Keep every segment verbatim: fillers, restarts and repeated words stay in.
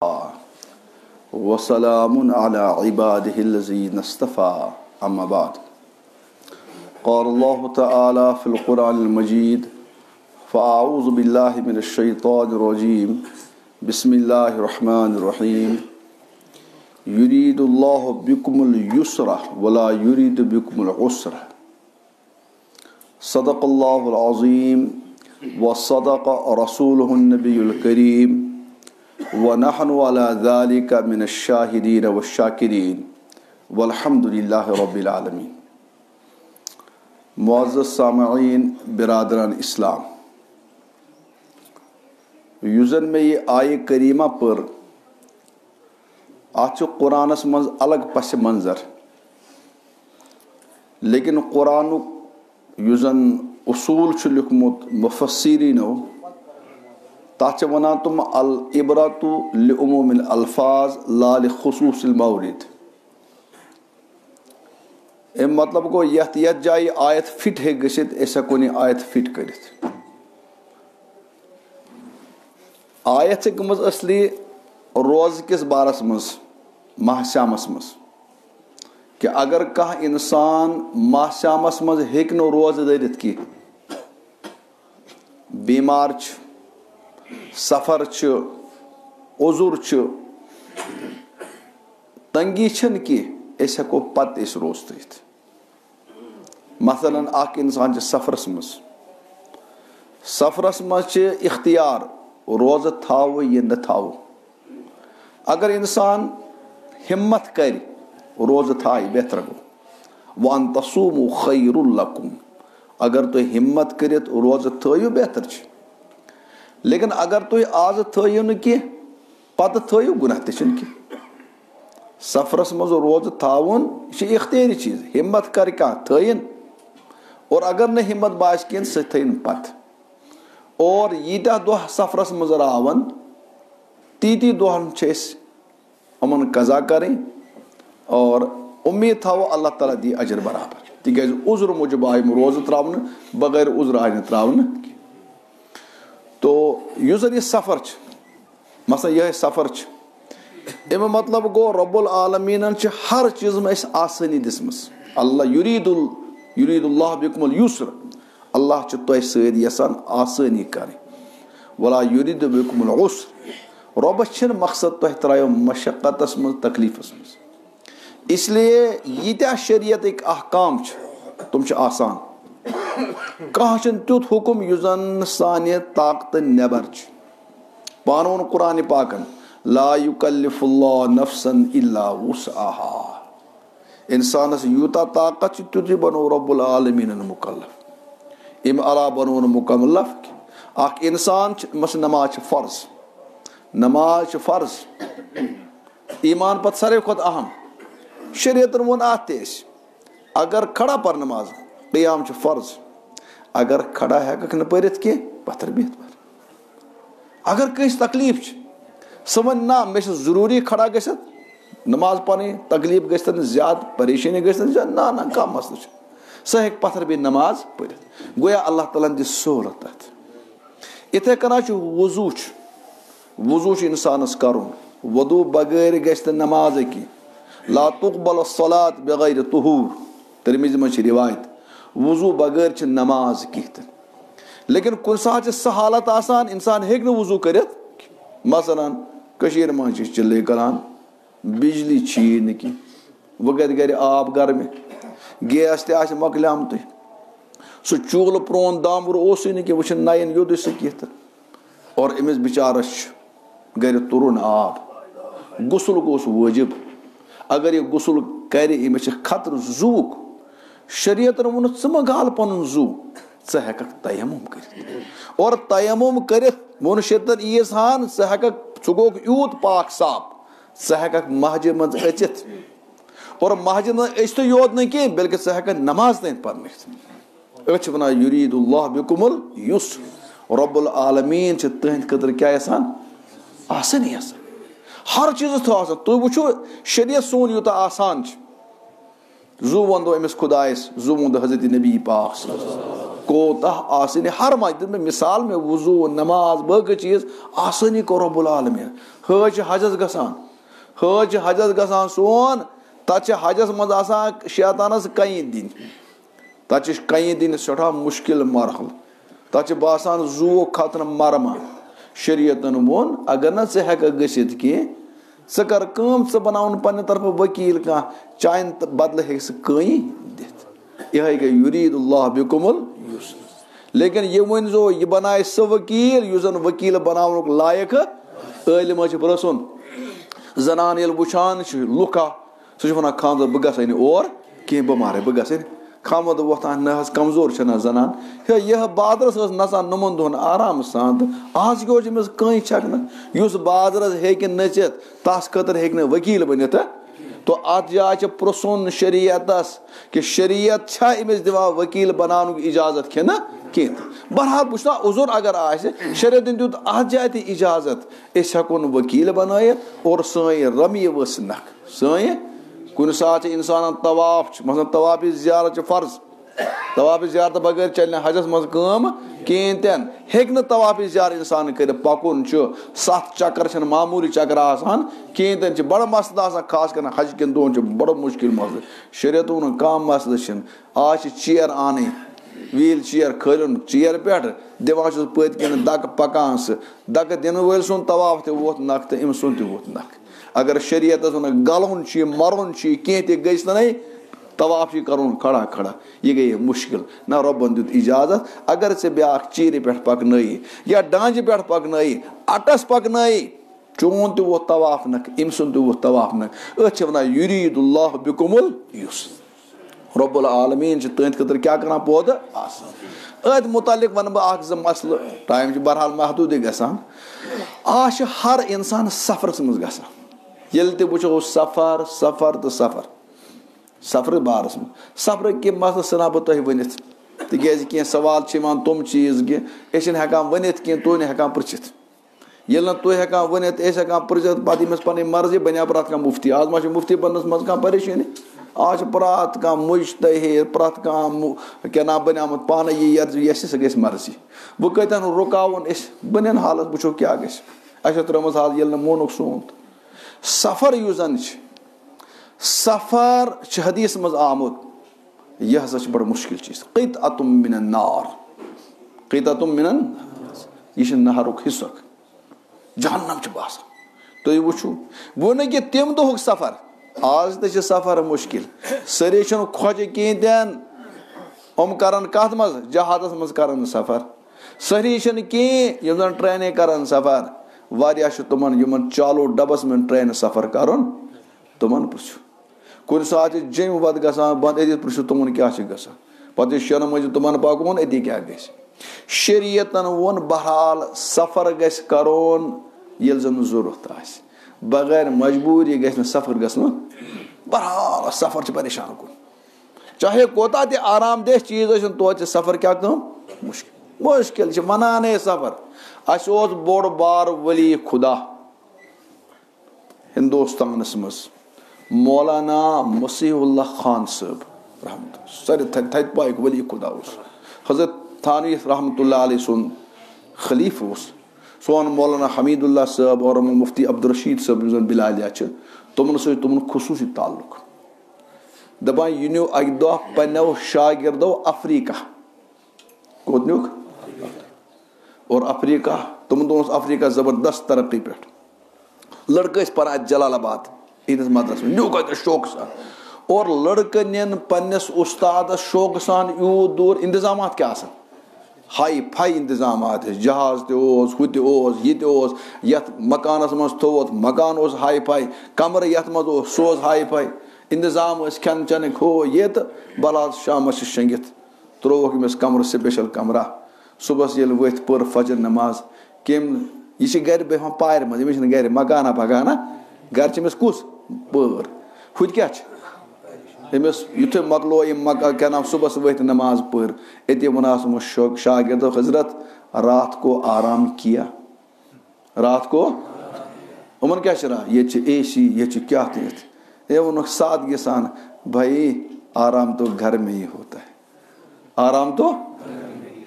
वसलामुन अला इबादिहिल्लज़ीना इस्तफ़ा अम्मा बाद क़ाल अल्लाहु तआला फ़िल क़ुरानिल मजीद फ़अऊज़ु बिल्लाहि मिनश शैतानिर रजीम बिस्मिल्लाहिर रहमानिर रहीम युरीदुल्लाहु बिकुमुल युस्रा वला युरीदु बिकुमुल उस्रा सदक़ल्लाहुल अज़ीम व सदक़ रसूलुहुन नबियुल करीम व नहनु अला ज़ालिका मिनश शाहिदीन व शाकिरीन वल्हम्दुलिल्लाहि रब्बिल आलमीन। मुअज़्ज़ज़ सामईन बिरादरान इस्लाम, युस जन मे ये आये करीमा पर अत कुरानस मज अलग पस मंजर, लेकिन कुरानुक युस जन उसूल लिखमुत मुफस्सिरीनो तथ वनान तुम अल इबरतु लिउमूमिल अल्फाज ला लिखुसूसिल मौरिद। अम मतलब गो यथ यथ जाय आयत फिट हे गसित अस हेको नी आयत फिट करित। आयत गमज असली रोज किस बारस मज माहश्यामस मज कि अगर कह इंसान माहश्यामस मज हेक नो रोज दरित की, बीमार छ, सफर छ, उजुर छ, तंगी छन कि अस हेको पत अस रोज तरित। मसलन अख इंसान सफरस मज सफरस मज इख्तियार रोज थाव ये न थाव। अगर इंसान हिम्मत कर रोज थाय बेहतर गो। वन तसूमु खैरुल लकुम, अगर तुम हिम्मत करित रोज थो बेहतर छ। लेकिन अगर तुम आज थो न कि पत थो गुनाह तन कि। सफरस मज रोज थावन यह इख्तियारी चीज, हिम्मत कर कह थन, और अगर न हिम्मत बास कह सह थन पत। और यीटा दोह सफरस मज रावन तीती दोहन अमन कजा करें और उम्मीद थो अल्लाह ताला दी अजर बराबर। तिज उज्र मूजब आय रोज त्रावन, बगैर उज्र आय त्रावन। तो युस जन यह सफर छ, मसलन यह सफर छ, अम मतलब गो रब्बुल आलमीन हर चीज में आसानी दिसमस। अल्लाह युरीदुल युरीदुल्लाह बिकुमुल युस्र, अल्लाह तुह सद यसान आसानी कर। वला युरीदु बिकुमुल उस्र, रब्बस मकसद तुह त्रायो मशक्कतस मज तकलीफस मज। इसलिए यीत्या शरीयत अहकाम तुम आसान। कह तुथ हुकुम युस जन साने ताकत नेबर। पान वोन कुरान पाकन ला युकल्लिफुल्लाहु नफ्सन इल्ला वुसअहा। इंसानस यूता ताकत तुझ बनो रब्बुल आलमीन मुकल्लफ। इम अला बनो मुकल्लफ अख इंसान मस नमाज फर्ज, नमाज फर्ज ईमान पत सारे खुद अहम। शरीयत वोन अत अगर खड़ा पर नमाज क़याम फर्ज, अगर खड़ा हेक न परित कह पथर बिहत पर। अगर कस तकलीफ सह वन ना मे जरूरी खड़ा गसित नमाज पढ़ी, तकलीफ गसन ज्यादा, परेशानी गसन ना ना कह मसल सह हेक पथर बिह नमाज पढ़ित। गोया अल्लाह ताला दी सहूलत तथ। इथे कना वजू वजू इंसानस करुन, वदू बगैर गस नमाज की। ला तुक़बल सलात बगैर तुहूर, तिरमिज़ी में रिवायत, वजू बगैर नमाज कह। लेकिन कुन सात सह हालत आसान इंसान हेक वजू कर। मसलन कशीर मज चिल्ले करान, बिजली छी न कि वह गर गर आब घर में, गैस तक मकलियामत, सह चूल प्रोन दामर उस न कि वह नयन योद सह कह। और अमिस बिचारस गर तुरुन आब, गुसल गोस वाजिब। अगर यह गुसल कर अमिस खतर जूक, शरीयत वोन च म गाल पन जू, च हेक तयम्मुम कर। और तयम्मुम कर वोन शरीयत ईज हान च हेक सह गो यूत पाक साफ, च हेक महजिद मज अचित। और महजिद मज अचत योत न कह बल्कि च हेक नमाज तन पढ़। अस वन युरीदुल्लाह बिकुमुल युस्र, रब्बुल आलमीन तुहद खतर क्या आसानी। हर चीज थो आसान। तुम वो शरीयत सोन यूत आसान। जू वो अमिस खुदायस, जू वो हजरत नबी पाक। कोताह आसानी हर मज मिसाल में वुजू नमाज बाकी चीज आसानी को रब्बुल आलमीन हज हजस गसान हज हजस गसान सोन तत हजस मज आसान शैतानस कहीं दिन तत कहीं दिन सठा मुश्किल मरहल तत बासान जू खतन मरमा शरीयतन वोन अगर न े हेक गसित कह स कर कम स बनावन पन्ने तरफ वकील कह चाइन बदल हे कहीं दित यह गई युरीदुल्लाह बिकुमुल युस्र लेकिन ये वन जो यह बनाए स वकील युस वकील बनावनुक लायक इल्म प्रसुन जनान ये वुचान लुका सह वन खानदर बह गस और कह बह मारे बह गस खामद वोथान न कमजोर छना जनान हे यह बादरस नचान नुमन दोहन आराम सान आज गो अमिस कहीं छकन युस बादरस हेक नचित तस खतर हेक वकील बनित तो अत जाए प्रसुन शरीयतस कि शरीयत छा अमिस दिवा वकील बनानुक इजाजत कि न कह बहरहाल वुचना उजुर अगर आए शरीयत दुत अत जाए त इजाजत अस हेकोन वकील बनायत और सं रमी वस नख सं कुन सात इंसान तवाफ मतलब तवाफ ज़ियारत फर्ज तवाफ ज़ियारत बगैर चलने हजस मज कम कहें तन हेक न तवाफ ज़ियारत इंसान कर पकुन सत चक्कर मामूली चक्कर आसान कहें तन बड़ मसद आसान खास कर हज कन दोहन बड़ मुश्किल मसद शरीयत वोन कम मसद आज चेयर आन व्हील चेयर खलिन चेयर पे दिवान पत कन दक पकान सह दक दिन वल सुन तवाफ त वोत नख तो अम सुन त वोत नख अगर शरीयत वन गलुन मरुन कह तस नहीं तवाफ कर खड़ा खड़ा यह गई मुश्किल ना रबन दुत इजाजत अगर से ब्या चीर पे पकन या डांज पे पकन अटस पकन चोन तो वो तवाफ नक अम सुन तो वो तवाफ नक अत वन युरीदुल्लाह बिकुमुल युस्र रब्बुल आलमीन तहद खतर क्या कर पौध अत मुतालिक वन बह मसल टाइम बहरहाल महदूद गसान आज हर इंसान सफरस मज गसान ये वो सफर सफर तो सफर सफर बारस में सफर के मसल सना बह तुह वन तिज कह सवाल तुम चीज कह हेकान वन कह तुह हेकान पृछित ये तुह हेकान वन हेकान पृछित पे पे मर्जी बना प्रत कह मुफ्ती आज मा मुफ्ती बनस मज कह परेशानी आज प्रत कह मुश्तहिद प्रत कह क्या ना बनियामत पान ये सह गई मर्जी वो कतन रुकावन बन हालत वो क्या गस त्रुमस हाल ये मोनुक सोन सफर युजन सफर हदीस मज आमुद यह हसा बड़ मुश्किल चीज क़ितअतुम मिनन नार क़ितअतुम मिनन यह नहरुक हिस्सक जहन्नम बासान तुम वो वो न कि तम दुक सफर आज तो सफर मुश्किल सारे खोज कह दिन हम कर कत मज जहाजस मज कर सफर सारी कह यम जन ट्रेन कर सफर वारिया तुमन यमन चालो डबस में ट्रेन सफर कर तुमन पृछू कुन सात जम वत गसान बंद अत पृछू तुमन क्या गसान पे शेन मज तुमन पकवन अति क्या गस शरीयतन वोन बहरहाल सफर गस करोन ये जन जरूरत आस बगैर मजबूरी गस सफर गसन बहरहाल सफर परेशान कुन चाहे कोता ते आरामदेह चीज तो सफर क्या कम मुश्किल मुश्किल मनाने सफर अस बोड़ बार वली खुदा हिंदुस्तान मज मौलाना मसीहुल्लाह खान साहब रहमत सर थत पाक वली खुदा हजरत थानवी रहमतुल्लाह अलैह सुन खलीफ सोन मौलाना हमीदुल्लाह साहब और मुफ्ती अब्दुल-रशीद साहब जन बिलालिया तुमन सत तुमन खुसूसी ताल्लुक दपान यह नो अक दह पन्नो शागिर्दो अफ्रीका कोत नुक और अफ्रीका तुम दोनों अफ्रीका जबरदस्त तरक्की पे लड़के पान जलालाबाद इस मदरस में न्यू शौक सान और लड़के निन पन्नस उस्ताद शौक सान यूत दूर इंतजाम क्या हाई फाई इंतजाम जहाज तह ये मकानस मज थोत मकान हाई फाई कमर ये सह हाई फाई इंतजाम खेन चन हो ये तो बलाल शाम शंगित त्रोक अमिस कमर स्पेशल कमरा सुबह ये वथ पर फजर नमाज कम यह गर बेहान पार मज अमिस गर मकाना पकाना गर अमिस कुस पर हुत क्या अमिस युथ मकलो मका क्या नाम सुबह वथ नमाज पर अति वनास शागिर्द हजरत रात को आराम किया रात को उमन क्या रहा ये ए सी ये क्या तथ ये वो सादगी सान भाई आराम तो घर में ही होता है आराम तो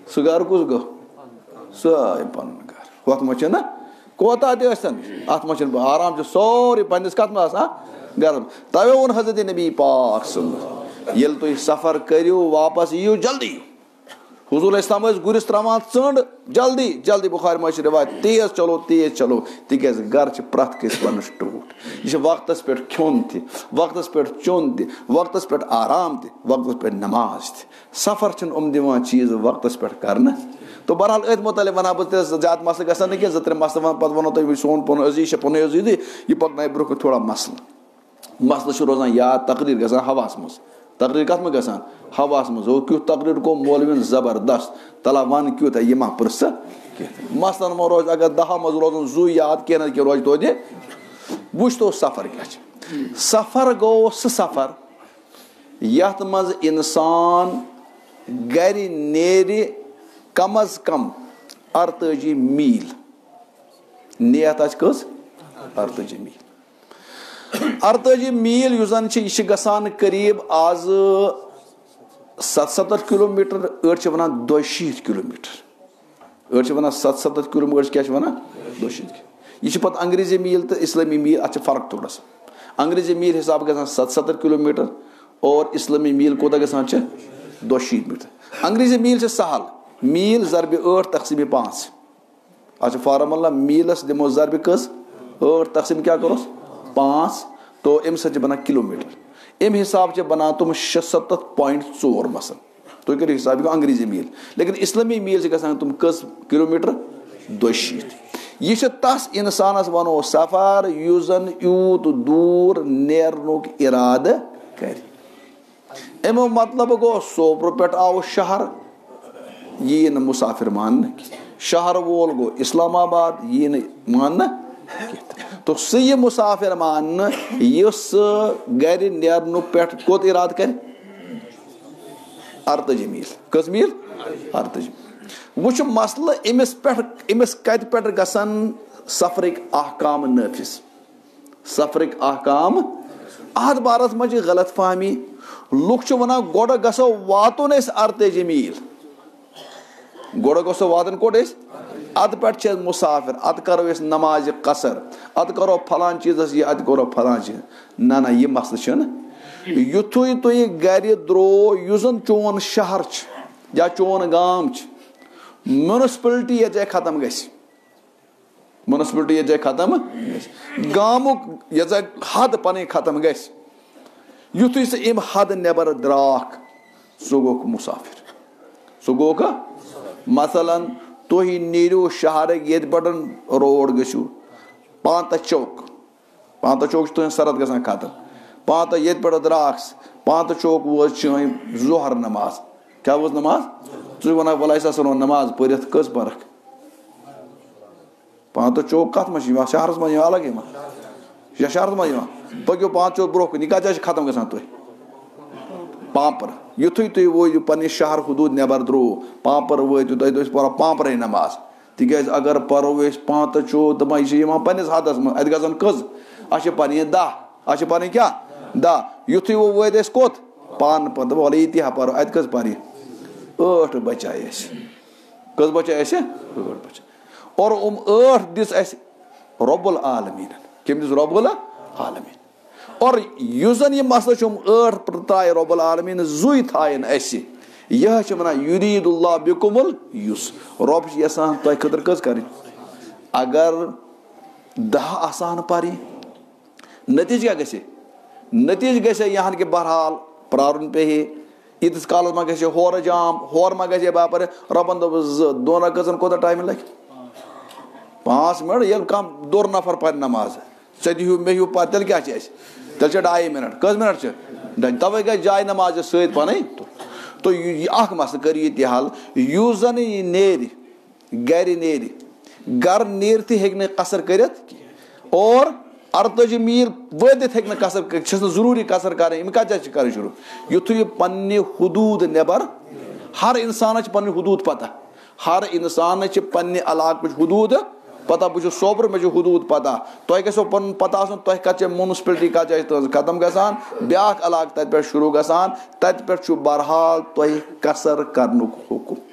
سُہ گرٕ کُس گوٚو سٲری پَنُن گرٕ ہُتھ منٛز چھُنہ کوتاہ تہِ ٲسۍتن اَتھ منٛز چھُنہٕ آرام چھُ سورُے پَنٕنِس کَتھ منٛز آسان گرس منٛز تَوے ووٚن حضرت نبی پاک صلی ییٚلہِ تُہۍ سفر کٔرِو واپس یِیِو جلدی حضوٗر اسلام ٲسۍ گُرِس تراوان ژٔنٛڈ جلدی جلدی بُخارِ منٛز چھِ رِوایت تیز چلو تیز چلو تِکیازِ گرٕ چھِ پرٛٮ۪تھ کٲنٛسہِ پَنُن ٹوٗٹھ یہِ چھُ وقتس پٮ۪ٹھ کھیوٚن تہِ وقتس پٮ۪ٹھ چیوٚن تہِ وقتس پٮ۪ٹھ آرام تہِ وقتس پٮ۪ٹھ نماز تہِ سفر چھِنہٕ یِم دِوان چیٖز وقتس پٮ۪ٹھ کرنہٕ تو بہرحال أتھۍ مُتعلِق وَنہٕ ہا بہٕ تہِ زیادٕ مسلہٕ گژھن نہٕ کینٛہہ زٕ ترٛےٚ مسلہٕ وَنہٕ پَتہٕ وَنو تۄہہِ سون پَنُن عزیٖز چھُ پَنُن عزیٖزٕے یہِ پَکنایہِ برونٛہہ کُن تھوڑا مسلہٕ مسلہٕ چھُ روزان یاد تقریٖر گژھان ہواہَس منٛز تقریٖر کَتھ منٛز گژھان ہواہَس منٛز ہُہ کیُتھ تقریٖر گوٚو مولوِین زبردست تَلہ وَن کیُتھ یہِ ما پرٛژھٕ کینٛہہ مثلاً ما روزِ اگر دَہو منٛز روزان زُے یاد کینٛہہ نتہٕ کینٛہہ روزِ توتہِ وٕچھ تو سفر کیٛاہ چھِ سفر گوٚو سُہ سفر یَتھ منٛز اِنسان گرِ نیرِ کم از کم اَرتٲجی میٖل نِیَت آسہِ کٔژ اَرتٲجی میٖل اَرتٲجی میٖل یُس زَن چھِ یہِ چھِ گژھان قریٖب آزٕ سَتھ سَتَتھ کِلوٗ میٖٹر أڑۍ چھِ وَنان دۄیہِ شیٖتھ کِلوٗ میٖٹر أڑۍ چھِ وَنان سَتھ سَتَتھ کِلوٗ میٖٹر کیٛاہ چھِ وَنان دۄیہِ شیٖتھ یہِ چھِ پَتہٕ انگریٖزی میٖل تہٕ اِسلٲمی میٖل اَتھ چھِ فرق تھوڑا سا انگریٖزی میٖل حِساب گژھان سَتھ سَتَتھ کِلوٗ میٖٹر اور اِسلٲمی میٖل کوٗتاہ گژھان چھِ دۄیہِ شیٖتھ میٖٹر انگریٖزی میٖل چھِ سہل میٖل ضربہِ ٲٹھ تقسیٖمِ پانٛژھ اَتھ چھُ فارمولا میٖلَس دِمو ضربہِ کٔژ ٲٹھ تقسیٖم کیٛاہ کَروس پانٛژھ تو اَمہِ سۭتۍ چھِ بَنان کِلوٗ میٖٹر اَمہِ حِسابہٕ چھِ بَنان تِم شیٚے سَتَتھ پویِنٹ ژور مثلاً تُہۍ کٔرِو حِساب یہِ گوٚو انگریٖزی میٖل لیکِن اِسلٲمی میٖل چھِ گژھان تِم کٔژ کِلوٗ میٖٹر دۄیہِ شیٖتھ یہِ چھِ تَس اِنسانَس وَنو سفر یُس زَن یوٗت دوٗر نیرنُک اِرادٕ کَرِ اَمیُک مطلب گوٚو سوپرٕ پٮ۪ٹھ آو شہر یہِ یی نہٕ مُسافِر ماننہٕ کینٛہہ شہر وول گوٚو اِسلام آباد یہِ یی نہٕ ماننہٕ کینٛہہ تو سُہ یہِ مُسافِر ماننہٕ یُس گرِ نیرنُک پٮ۪ٹھ کوٚت اِرادٕ کَرِ اَرتٲجی میٖل کٔژ میٖل اَرتٲجی وۄنۍ چھُ مسلہٕ أمِس پٮ۪ٹھ أمِس کَتہِ پٮ۪ٹھ گژھن سفرٕکۍ احکام نٲفِظ سفرٕکۍ احکام اَتھ بارَس منٛز چھِ غلط فہمی لُکھ چھِ وَنان گۄڈٕ گژھو واتُن أسۍ اَرتٲجی میٖل گۄڈٕ گژھو واتُن کوٚت أسۍ اَتھ پٮ۪ٹھ چھِ أسۍ مُسافِر اَدٕ کَرو أسۍ نمازِ قصر اَدٕ کَرو پھلان چیٖزَس یہِ اَدٕ کَرو پھلان چیٖز نہ نہ یہِ مسلہٕ چھُنہٕ یِتھُے تُہۍ گرِ درٛاو یُس زَن چون شہر چھُ یا چون گام چھُ میونسپلٹی یَتھ جایہِ ختم گژھِ میونسپلٹی یَتھ جایہِ ختم گژھِ گامُک یَتھ جایہِ حد پَنٕنۍ ختم گژھِ یِتھُے سُہ اَمہِ حد نٮ۪بر درٛاکھ سُہ گوٚو مُسافِر سُہ گوٚو کانٛہہ مثلاً تُہۍ نیٖرِو شہرٕکۍ ییٚتہِ پٮ۪ٹھ روڈ گٔژھِو پانٛژھ چوک پانٛژھ چوک چھُ تُہنٛد سرحد گژھان ختم پانٛژھ ییٚتہِ پٮ۪ٹھ درٛاکھ پانٛژھ چوک وٲژ چٲنۍ ظُہر نماز کیٛاہ وٲژ نماز ژٕ وَنکھ وَلہٕ اَسہِ ہسا روٚن نماز پٔرِتھ کٔژ پَرکھ پانٛژھ چوک کَتھ منٛز چھِ یِوان شہرَس منٛز یِوان الگ یِوان یہِ چھا شہرَس منٛز یِوان پٔکِو پانٛژھ چوک برونٛہہ کُن یہِ کَتھ جایہِ چھِ ختم گژھان تُہۍ پامپر یِتھُے تُہۍ وٲتِو پَنٕنہِ شہر حدوٗد نٮ۪بر درٛاو پامپر وٲتِو تۄہہِ ٲسۍ پَران پامپرے نماز تِکیازِ اگر پَرو أسۍ پانٛژھ چوک دَپان یہِ چھِ یِوان پَنٕنِس حدس منٛز اَتہِ گژھن کٔژ اَسہِ چھِ پَنٕنۍ دہ اَسہِ چھِ پَنٕنۍ کیٛاہ دہ یِتھُے وۄنۍ وٲتۍ أسۍ کوٚت پانہٕ پَتہٕ دَپو وَلہٕ ییٚتی ہا پَرو اَتہِ کٔژ پَرِ ٲٹھ بَچاے اَسہِ کٔژ بَچاے اَسہِ ٲٹھ بَچاے اور یِم ٲٹھ دِژ اَسہِ رۄب العالمیٖنن کٔمۍ دِژ رۄب العالمیٖن اور یُس زَن یہِ مسلہٕ چھُ یِم ٲٹھ ترٛایہِ رۄب العالمیٖن زُے تھایَن اَسہِ یہِ حظ چھِ وَنان یُریٖد اللہ بِکُمُل یُس رۄب چھِ یَژھان تۄہہِ خٲطرٕ کٔژ کَرٕنۍ اگر دہ آسان پَرِ نٔتیٖجہٕ کیٛاہ گژھِ نٔتیٖجہٕ گژھِ ہے یہِ ہن کہِ بہرحال پرٛارُن پیٚیہِ ہے ییٖتِس کالَس ما گژھِ ہے ہورٕ جام ہورٕ ما گژھِ ہے باپَر رۄبَن دوٚپ زٕ دۄن رکٲژَن کوتاہ ٹایم لَگہِ پانٛژھ مِنٹ ییٚلہِ کانٛہہ دوٚر نفر پَرِ نماز ژٕ دِہِو مےٚ ہیوٗ پَتہٕ تیٚلہِ کیٛاہ چھِ اَسہِ تیٚلہِ چھِ ڈاے مِنٹ کٔژ مِنٹ چھِ تَوَے گژھِ جاے نماز سۭتۍ پَنٕنۍ تہٕ یہِ اکھ مسلہٕ کٔرِو یہِ تہِ حل یُس زَن یہِ نیرِ گرِ نیرِ گرٕ نیٖرتھٕے ہیٚکہِ نہٕ قصر کٔرِتھ اور اَرتٲجی میٖل وٲتِتھ ہیٚکہِ نہٕ قصر کٔرِتھ چھَس نہٕ ضروٗری قصر کَرٕنۍ أمۍ کَتھ جایہِ چھِ کَرٕنۍ شروٗع یِتھُے یہِ پَننہِ حدوٗد نٮ۪بر ہر اِنسانَس چھِ پَنٕنۍ حدوٗد پَتہ ہر اِنسانَس چھِ پَننہِ علاقٕچ حدوٗد پَتہ بہٕ چھُس سوپرٕ مےٚ چھُ حدوٗد پَتہ تۄہہِ گژھیو پَنُن پَتہ آسُن تۄہہِ کَتھ جایہِ میونسپلٹی کَتھ جایہِ تُہنٛز ختم گژھان بیٛاکھ علاقہٕ تَتہِ پٮ۪ٹھ شروٗع گژھان تَتہِ پٮ۪ٹھ چھُ بہرحال تۄہہِ قصر کَرنُک حُکُم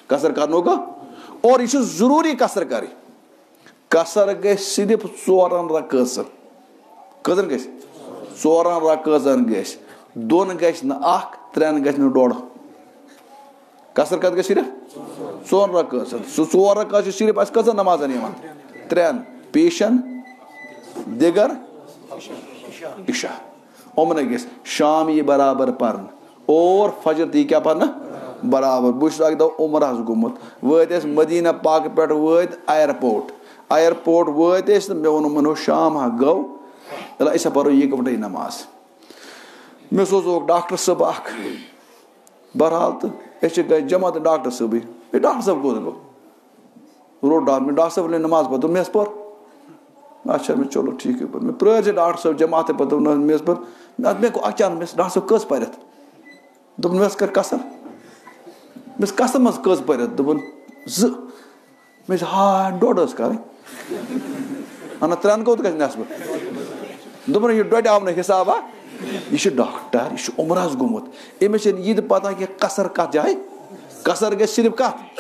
कसर करनो का और यह जरूरी कसर करे कसर गई सिर्फ चोरन रकसन कदन गई चोरन रकसन गई दोन गई त्रेन गई डोड़ कसर कत गई सिर्फ चोर रकसन सह चोर रकस सिर्फ अस कजन नमाजन त्रेन पेशन दिगर इशा उमन गई शाम यह बराबर पर्न और फजर ती क्या पर्न बराबर बहुत अक दह उमर गुमुत वत मदीना पाक पे वत एयरपोर्ट एयरपोर्ट वत मे वो शाम हा गो अस पो इकवटे नमाज मे सोचो डॉक्टर साहब अख बहरहाल तो गए जमा तो डॉक्टर साहब डॉक्टर साहब कौन गो रोड डॉक्टर डॉक्टर साहब ने नमाज पढ़ मे पर अच्छा मे चलो ठीक है मे प्र डॉक्टर साहब जमात पे मे पर मे गो अचानक मे डॉक्टर साहब कस पर दोप मे कर कसर मे कसर मज कस पर दोपन ज मे हा डोड कर अना त्रेन कोत गज नस्ब दोपन यह डोड आव न हिसाबा यह डॉक्टर यह उमर गुमुत अमिस यह पता कि कसर कत जाए कसर गई सिर्फ कत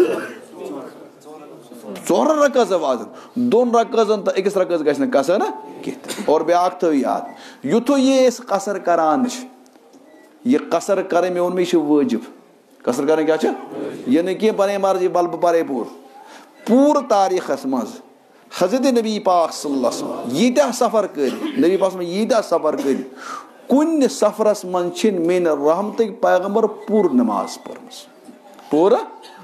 चोर रकस वाजन दोन रकसन तो अकिस रकस गई कसर ना कह और ब्या थो याद युथ ये कसर करान यह कसर कर मे वोन मे वाजिब कसर कर क्या यह न कह पे मर्जी बल बह पे पूर पूर तारीखस मज हजरत नबी पाक सल्लल्लाहु अलैहि वसल्लम यीत्या सफर कर नबी पाक यीत्या सफर कर कुन सफरस मज मेन रहमत पैगंबर पूर नमाज पर्मस पूरा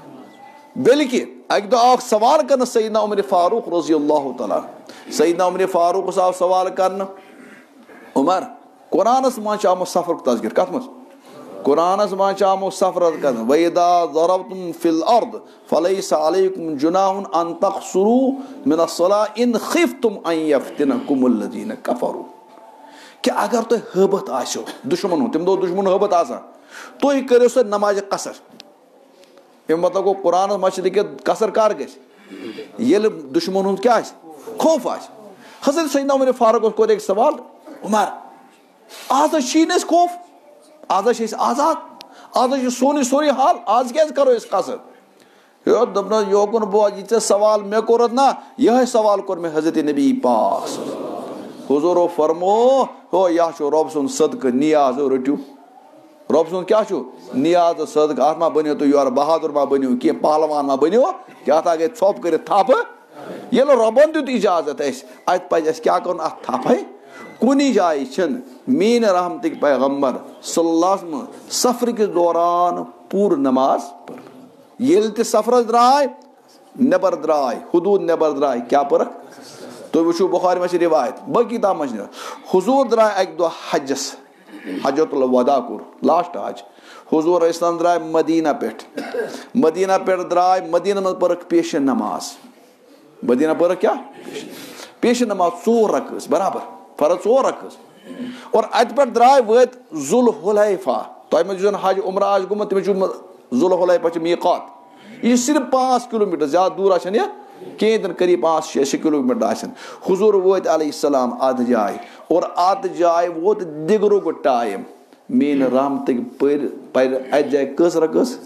बल्कि अक दह आव सवाल कर सैयदना उमर फारूक रज़ी अल्लाह तआला सैयदना उमर फारूक आव सवाल कर उमर कुरानस मज आमुत सफर तस्गिर कत मज कुरानस मज आमुत सफर कर वइदा ज़रबतुम फिल अर्द फलैसा अलैकुम जुनाहुन अन तक़सुरू मिन अस्सलाह इन खिफ्तुम अन यफ्तिनकुमुल्लज़ीना कफरू कि अगर तुह हबत आसो दुश्मन तम दो दुश्मन हबत आसा तुह करो सो नमाज कसर यह मतलब गो कुरान मज लिखित कसर कर गई दुश्मन क्या खौफ आ हजरत सैयदना उमर फारूक कोर एक सवाल उमर आज शीन खौफ आज आजाद आज सोन सोरी हाल आज क्या करो कसर यो दपन योकुन बोज ये सवाल मे कोर ना यह सवाल कोर मे हजरत नबी पाक हुजूर फरमो हो यह रब सुन सदक नियाज रटू रब सुन क्या नियाज सदक अत मा बनो तुम योर बहादुर मा बनो कह पहलवान मा बनो क्या गई थोप कर थप ये रबन दुत इजाजत अत पे क्या कर अत थप कुन जाए मीन रहमत पैगम्बर सल्लल्लाहु अलैहि वसल्लम सफर के दौरान पूर नमाज पर ये सफर द्राय नबर द्राय हुदूद नबर द्राय क्या परख तो वो बुखारी में रिवायत बाकी तम हुजूर द्राय अक दह हजस हजतुल वदा कोर लास्ट हज हुजूर इस्लाम द्राय मदीना पे मदीना पे द्राय मदीना में परख पेशन नमाज मदीना परख क्या पेशन नमाज चोर रकस बराबर फर्ज चोर रकस और अत पे द्राय वत जुल हुलैफा तुम जो हज उम्र आज गुमत तम जुल हुलैफा मीकात यह सिर्फ पाँच किलोमीटर ज्यादा दूर आ कहें करीब पाँच शे शे किलोमीटर आसन हुजूर वत अलैहिस्सलाम अत जाए और अत जाए वोत दिगरुक टाइम मेन रहमत पर पर अत जाए कस रकस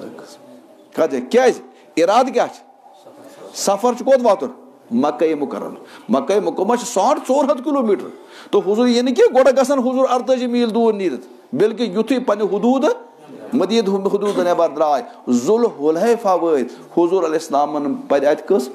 कत जाए क्या इराद क्या सफर कोत वातुन मक्के मुकर्रम मक्के मुकर्रमा साढ़ चोर हथ किलोमीटर तो हुजूर ये कि गोड़ गसन हुजूर अड़ताजी मील दूर नीरत बल्कि युथु पन्ने हुदूद मदीद हुदूद नबर द्राय जुल हुलैफा वत हुजूर अलैहिस्सलाम पर अत कस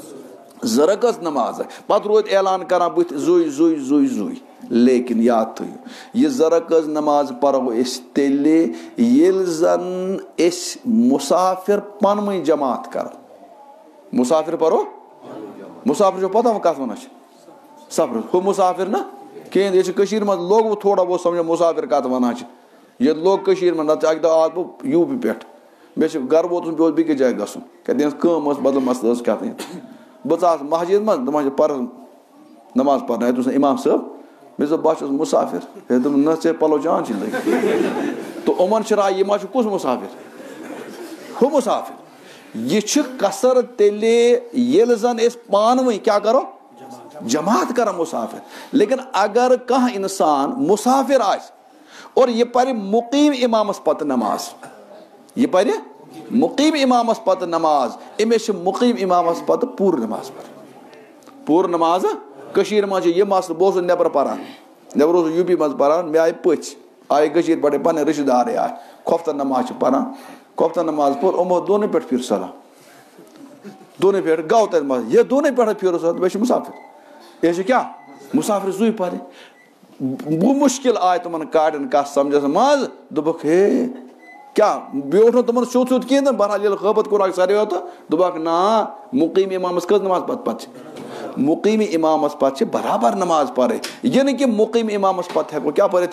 जरकस नमाज पत रोत ऐलान करान बुथ जुई जुई जुई जुई लेकिन याद थो यह जरकस नमाज पढ़ो तेले येल जन इस मुसाफिर पनमई जमात कर मुसाफिर पढ़ो मुसाफिर जो पता कत वन सफर हु मुसाफिर ना कहें ये मज लोग थोड़ा बहुत समझ मुसाफिर कत वन ये लोग में ना अक दह आस बह यूपी पे मे गर वोतुन पे बेकिस जाए गसन कम बदल मसल कत बह आस मस्जिद मज दपान पर नमाज पढ़ना तुम इमाम साहब मे बह मुसाफिर दोप न ऐ पलो जान लगे तो उमन राय यह कुस मुसाफिर हु मुसाफिर यह कसर तेले ये जन पान वही क्या करो जमात कर मुसाफिर लेकिन अगर कह इंसान मुसाफिर आ और यह पर मुकीम इमामस पत नमाज यह पर मुकीम इमामस पत नमाज अमिस मुकीम इमामस पत पूर नमाज पर पूर नमाज कशीर मज यह मसल बह नबर पान नबर यूपी मज पान मे आय पच आय कशीर पे पे रिश्तेदार आय खोफ्ता नमाज पान खोफ्ता नमाज पोर यमो दोनों पे फिर सलाम दोनों पे गौ तक ये दोनों पे फिर सलाम बे मुसाफिर यह क्या मुसाफिर जुई पे वो मुश्किल आय तुम काड़न कह समझस मज दुबक हे क्या ब्योठ ना तुम सोत सोत कह बहरहाल ये खबत कोर सारे तो दुबक ना मुकीम इमामस कस नमाज पत पत मुकीम इमामस पत बराबर नमाज पे यह न कि मुकीम इमामस पत हेको क्या पढ़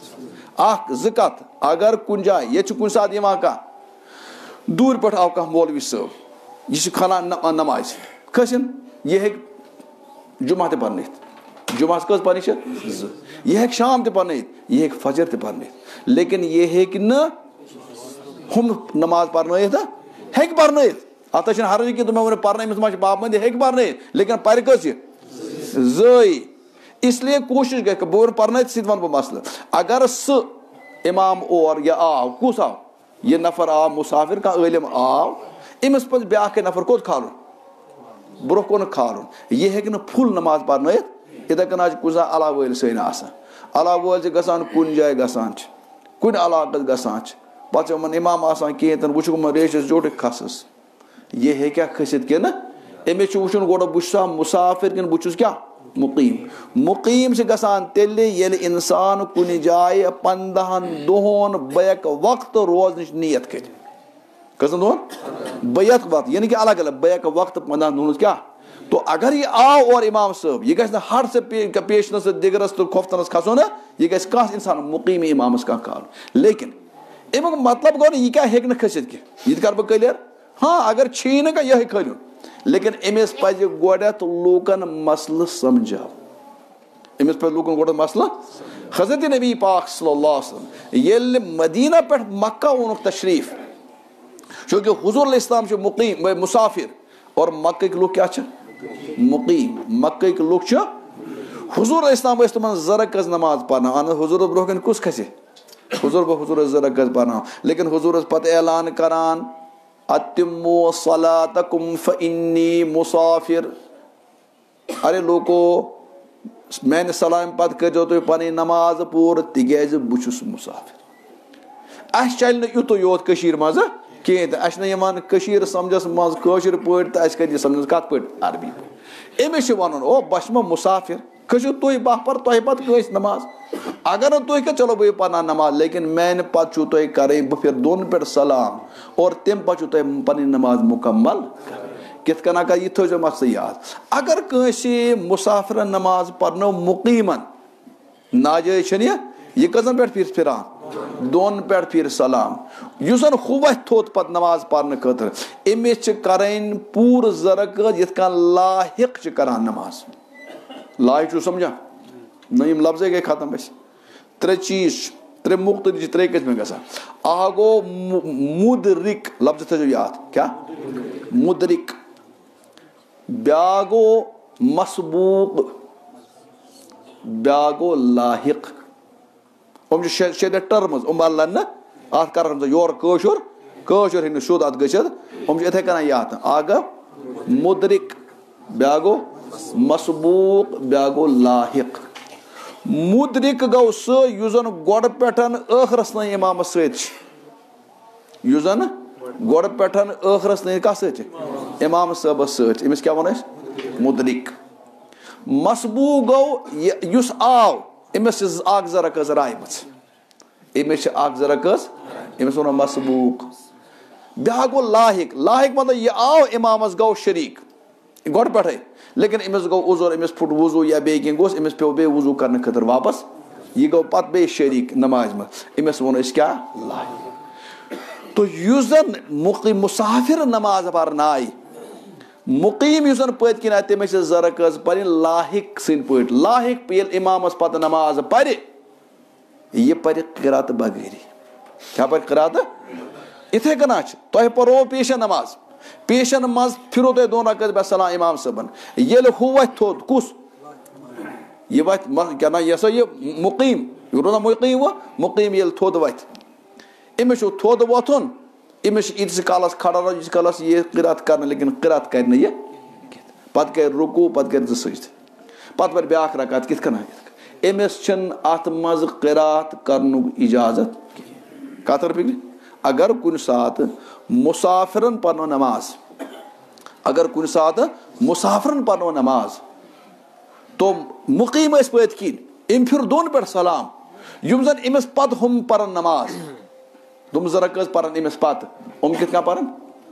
ज़त अगर कुन जाए ये कुन सात कह दूर पे आव कह मौलवी सब यह खनान नमाज खसन यह जुमा त पढ़ जुमा कस पढ़ यह हेक शाम त पढ़ यह हेक फजर त पढ़ लेकिन यह हेक न हम नमाज पढ़ हेक पढ़ अत हर कि तुम वो पढ़ पाबंदी हेक पढ़ लेकिन पर कस जई इसलिए कोशिश गई बह पढ़ सत वन बह मसल अगर स इमाम और यह आव कुस आव यह नफर आव मुसाफिर का इलम आव अमिस पे ब्या नफर कोत खालुन ब्रोह कुन खालुन यह हेक फुल नमाज पढ़ इथे कन आज कुछ अला वल सन अला वल गसान कुन जाए गसान कुन इलाक गसान पे इमाम आसान कहें वो रेशस जोट खसस यह हे क्या खसित कि अमिस वुन गो बह मुसाफिर कि बहुत क्या मुकीम मुकीम से गसान तेल इंसान कुन जाए पंदहन दोहन बैक वक्त रोजन नीयत कर कसन दोहन बैक वक्त यानी कि अलग अलग बैक वक्त पंदहन दोहन क्या तो अगर ये आओ और इमाम साहब यह गि हर से पेशनस दिगरस तो खोफ्तनस खसो ना यह गि कह इंसान मुकीम इमामस कह काल लेकिन अमुक मतलब गो यह क्या हेक खसित कि यह कर बह क्लियर हाँ अगर छी न यह खलुन लेकिन अमिस पज गोडत लूकन मसल समझाव अमिस पे लूकन गोडत मसल हजरत नबी पाक सल्लल्लाहु अलैहि वसल्लम येल मदीना पे मक्का ओन तशरीफ चूँकि हुजूर इस्लाम मुकीम मुसाफिर और मक्के के लोग क्या मुकीम मक्के के लोग हुजूर इस्लाम तुम जरक नमाज पढ़ना हुजूर ब्रोह कुस खसे हुजूर बह हुजूर जरक पढ़ना लेकिन हुजूर पत ऐलान करान अतिमो सलातकुम फइन्नी मुसाफिर अरे लोको मैंने सलाम पत कर तुम पन नमाज पूर तिज बहुत मुसाफिर अस चल नुत योत मज कहें अस नशीर समझस मज कशर पे तो अस कर समझ कत पे अरबी अमिस वन ओ बह मुसाफिर खसु तुह बह पर तुह पत कस नमाज अगर तुह क्या चलो बह पढ़ना नमाज लेकिन मैंने पत तुह कर बह फिर दोन पे सलाम और तम पे तुह पन नमाज मुकम्मल कित कन कर यह थो मत याद अगर कंस मुसाफिर नमाज पढ़ो मुकीमन नाजायज यह कजन पे फिर फिरान दोन पे फिर सलाम युस हुवह थोत पत नमाज पढ़ने खतर अमिस करें पूर जरक यथ लाहिक करान नमाज लाहिक समझा न लफ्ज गए खत्म बस त्रे चीज त्रे मुख्तलिफ त्रे किस्म ग आ गो मुदरिक लफ्ज थो याद क्या मुदरिक ब्या गो मसबूक ब्या गो लाहिक हम शे टर्मज हम अल्लाह अत कर योर कशुर कशुर हे शुद्ध अत गम इथे कन याद आग मुदरिक ब्या गो मसबूक ब्या गो लाहिक मुदरिक गो सह गोड़ पे ٲखरस न इमाम सन गोड़ पे ٲखरस न कत इमाम साहब समिस क्या वन मुदरिक मसबूक गो युस आव अमिस अख जरक रायम अमिस अख जरक अमिस वो मसबूक ब्या गो लाहिक लाहिक मतलब यह आव इमामस गो शरीक गोड़ पे लेकिन अमिस गो उजुर अमिस फुट वजू या बे कह गोस अमिस पे बे वजू करने खतर वापस यह गो पत बे शरीक नमाज में अमिस वो क्या लाहिक तो युस जन मुकीम मुसाफिर नमाज पढ़नाई मुकीम युस पत किन तमिस जरक पर लाहिक सद पे लाहिक पे इमामस पत नमाज पर यह पर क़िरात बगैरी क्या पर क़िरात इथे कना तुह परो पेश नमाज पेशन मज फिरो तुम दोन रकत बसला इमाम सबन ये हु वथ थोद कुस यह वथ क्या ना यह यह मुकीम यह रोना मुकीम वो मुकीम ये थोद वथ अमिस थोद वोथुन अमिस ईतस कालस खड़ा रोज ईतस कालस ये क़िरात करना लेकिन क़िरात कर ये पत कर रुकू पत कर ज़ सजद पत पर ब्याख रकात कित कना अमिस अत मज क़िरात करनुक इजाजत कतर पिक अगर कुन सात मुसाफिरन पनो नमाज अगर कुन सात मुसाफिरन पनो नमाज तो मुकीम पत किन अम फिर दोन पे सलाम युम जन अमिस पत हम पर नमाज तुम जरा कस पर अमिस पत उम कित पर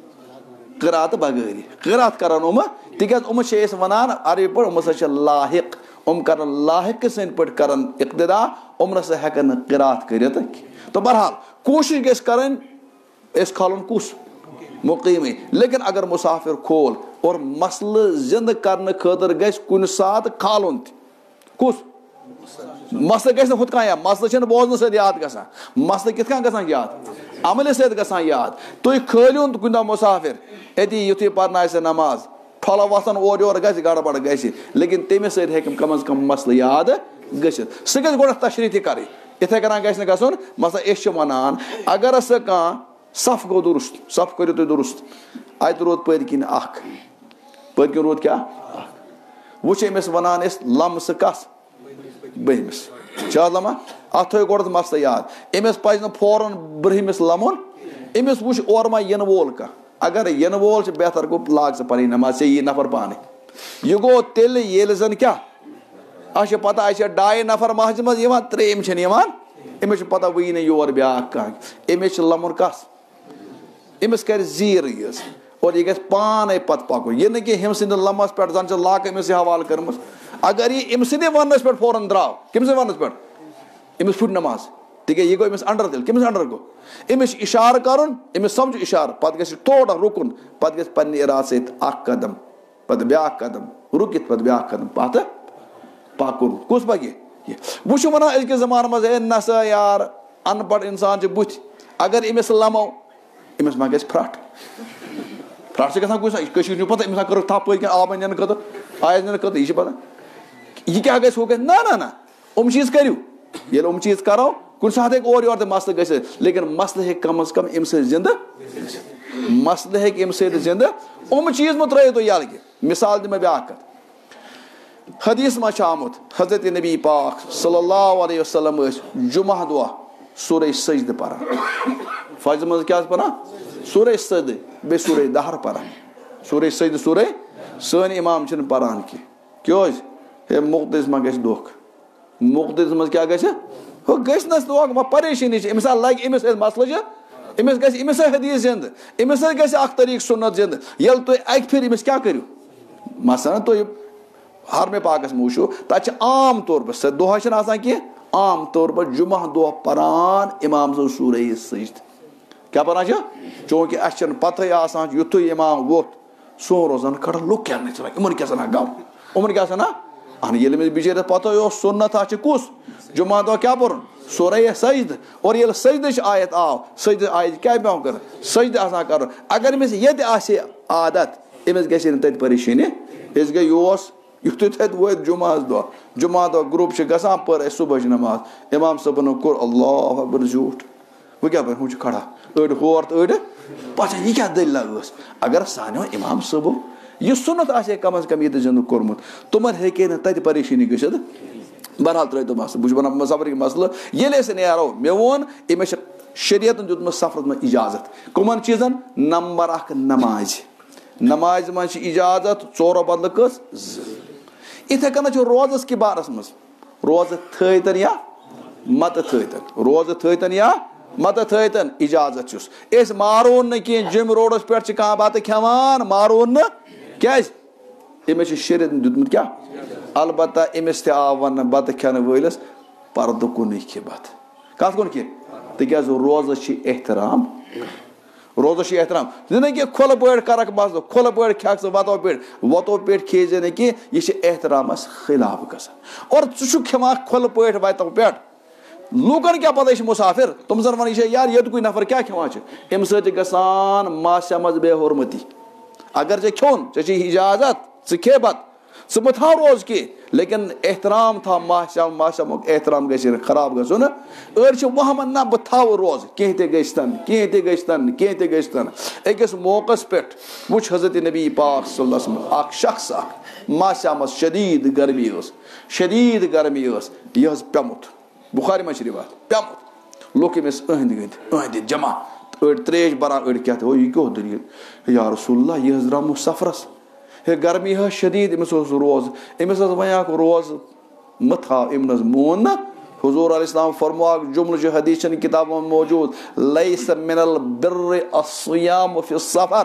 क़िरात बगैरी क़िरात करन उम तिकाज उम वनान अरबी पे उम सा लाहिक उम कर लाहिक सन पे कर इक्तदा उम न हेकन क़िरात करित तो बहरहाल कोशिश गस करन एस खालन कुस मुकीम लेकिन अगर मुसाफिर खोल और मसल जिंद करने खतर गस कुन सात खालन कुस मसल गस हुत कह मसल बोजन सत याद गसा मसल कित गसा याद अमल सत गसा याद तुम खलिन कुन मुसाफिर अति युथि पर नमाज ठोल वसान और योर गस गड़बड़ गस लेकिन तमिस सत कम अज कम मसल याद गसित सह गस गोड़ तशरी तह कर इथे कना गस गसन मसला एस वनान अगर सह कह सफ गो दुरुस्त सफ करो तुम दुरुस्त अत रोद पदकिन पदकिन रोद क्या वो अमिस वनान लम सह कस बहमिस लमा अत थो गोड़ मसल याद अमिस पज फौरन ब्रहमिस लमुन अमिस वो और मा इन वोल कह अगर इन वोल बेहतर गो लाग सह पन नमाज से यह नफर पाने यह गो तेल ये जन क्या अह पता अह डाई नफर महज मज त्रेम अमिस पता वही ना योर ब्या कह अमिस लमुन कस अमिस कर जीर यस और यह गान पत पकुन यह ना कि हम सद लमस पे जन लाक अमिस हवाल कर्म अगर यह अम सद वनस पे फौरन द्राव कम सद वनस पे अमिस फुट नमाज तिक यह गो अमिस अंडर दिल कमिस अंडर गो अमिस इशार कर अमिस समझ इशार पत गस थोड़ा रुकुन पत गस पन्ने इराद सहित अख कदम पत ब्या कदम रुकित पत ब्या कदम पत पकुन कुस पगे वो वन अजक जमान मज नसा यार अनपढ़ इंसान बुथ अगर अमिस लमो अमिस मा गस फ्रट फ्रट से गई पता अमिस कर थप पद आब इन खतर आयज इन खतर यह पता यह क्या गो गो ना ना ना उम चीज करू ये उम चीज करो कुछ सात और योर मसल गस लेकिन मसल हे कम अज कम अम जिंद मसल हे अम जिंद उम चीज मत त्रो तो यल मिसाल दिम ब्या कत हदीस मा आमुत हजरत नबी पाक सल्लल्लाहु अलैहि वसल्लम जुमा दुआ सूरह सजद परान फजर मज क्या परान सूरह सजद बे सूरह दहर परान सूरह सजद सूरह सन इमाम छन परान कि क्यों हे मुक्तस मा गस दोख मुक्तस मज क्या गस हो गस नस दोख मा परेशानी अमिस लग अमिस मसल अमिस गस अमिस हदीस जिंद अमिस गस अख तरीक सुन्नत जिंद यल तुम अक फिर अमिस क्या करू मसलन तुम हर में पाकस में वो तक आम तौर पर सह दुआ कह आम तौर पर जुमा दुआ परान इमाम सो सूरह सजद क्या परान चूंकि अस पत युथ इमाम वोत सो रोजान खड़ा लोग क्या इन क्या सना गम उमन क्या सना अहन ये बिचार पत सुन्नत कुस जुमा दुआ क्या पुर सूरह सजद और ये सजद आयत आव सजद आयत क्या पे कर सजद कर अगर अमिस ये आदत अमिस गि तत परेशानी अस गई युथ तत वो जुमा दह जुमा दह ग्रुप गसान पर सुबह नमाज इमाम सबन कोर अल्लाह अकबर झूठ वो क्या वो खड़ा अड़ होर तो अड़ पचा यह क्या दलीला अगर सानो इमाम सबो यह सुन्नत आ कम अज कम ये जिंद कोर्मुत तुमन हे ना तत परेशानी गसित बहरहाल त्रो तो मसल बह वन सफर मसल ये नो मे वोन अमिस शरीयतन दितमुत सफर में इजाजत कमन चीजन नंबर अख नमाज नमाज मज इजाजत चोरो बदल कस इथे कन रोजस कि बारस मज रोज थन या मत थन रोज थन या मत थन इजाजत अस मारोन न कह जिम रोडस पे कह बत खेवान मारोन न क्या अमिस शरीयत दितमुत क्या अलबत्ता अमिस ते आव वन बत खेन वलिस पर्द कुन खे बत कत कुन खे तिक रोजस एहतराम रोजस एहतराम न कि खुल पे करक बस खुल पे खेक वतो पे वतो पे खेजे न कि यह एहतरामस खिलाफ गसान और चु खेवा खुल पे वतो पे लूकन क्या पता मुसाफिर तुम जन वन यार ये कोई नफर क्या खेवान अम ससान माशा मज बेहरमती अगर ऐ खोन ऐ इजाजत खे बत ژٕ مہ تھاو روزٕ کینٛہہ لیکن احترام تھاو ماحشام ماحشامُک احترام گژھِ نہٕ خراب گژھُن أڑۍ چھِ وہمن نہ بہٕ تھاوٕ روزٕ کینٛہہ تہِ گٔژھتن کینٛہہ تہِ گٔژھتن کینٛہہ تہِ گٔژھتن أکِس موقعس پٮ۪ٹھ وٕچھ حضرت نبی پاک صلی اللہ علیہ وسلم اکھ شخص اکھ ماحشامس شدیٖد گرمی ٲس شدیٖد گرمی ٲس یہِ حظ پیوٚمُت بُخاری منٛز چھِ رِوایت پیوٚمُت لُکھ أمِس أنٛدۍ أنٛدۍ أنٛدۍ جمع أڑۍ تریش بران أڑۍ کیٛاہ تھاو یہِ کیٛاہ دٔلیٖل یا رسول اللہ یہِ حظ درٛامُت سفرس ہے گرمی حظ شدیٖد أمِس اوس روزٕ أمِس حظ وَنیٛاکھ روزٕ مہ تھاو أمۍ نہ حظ مون نہٕ حضوٗر علیہ السلام فرمو اکھ جملہٕ چھُ حدیٖثن کِتابن منٛز موجوٗد لیس من البر الصیام فی السفر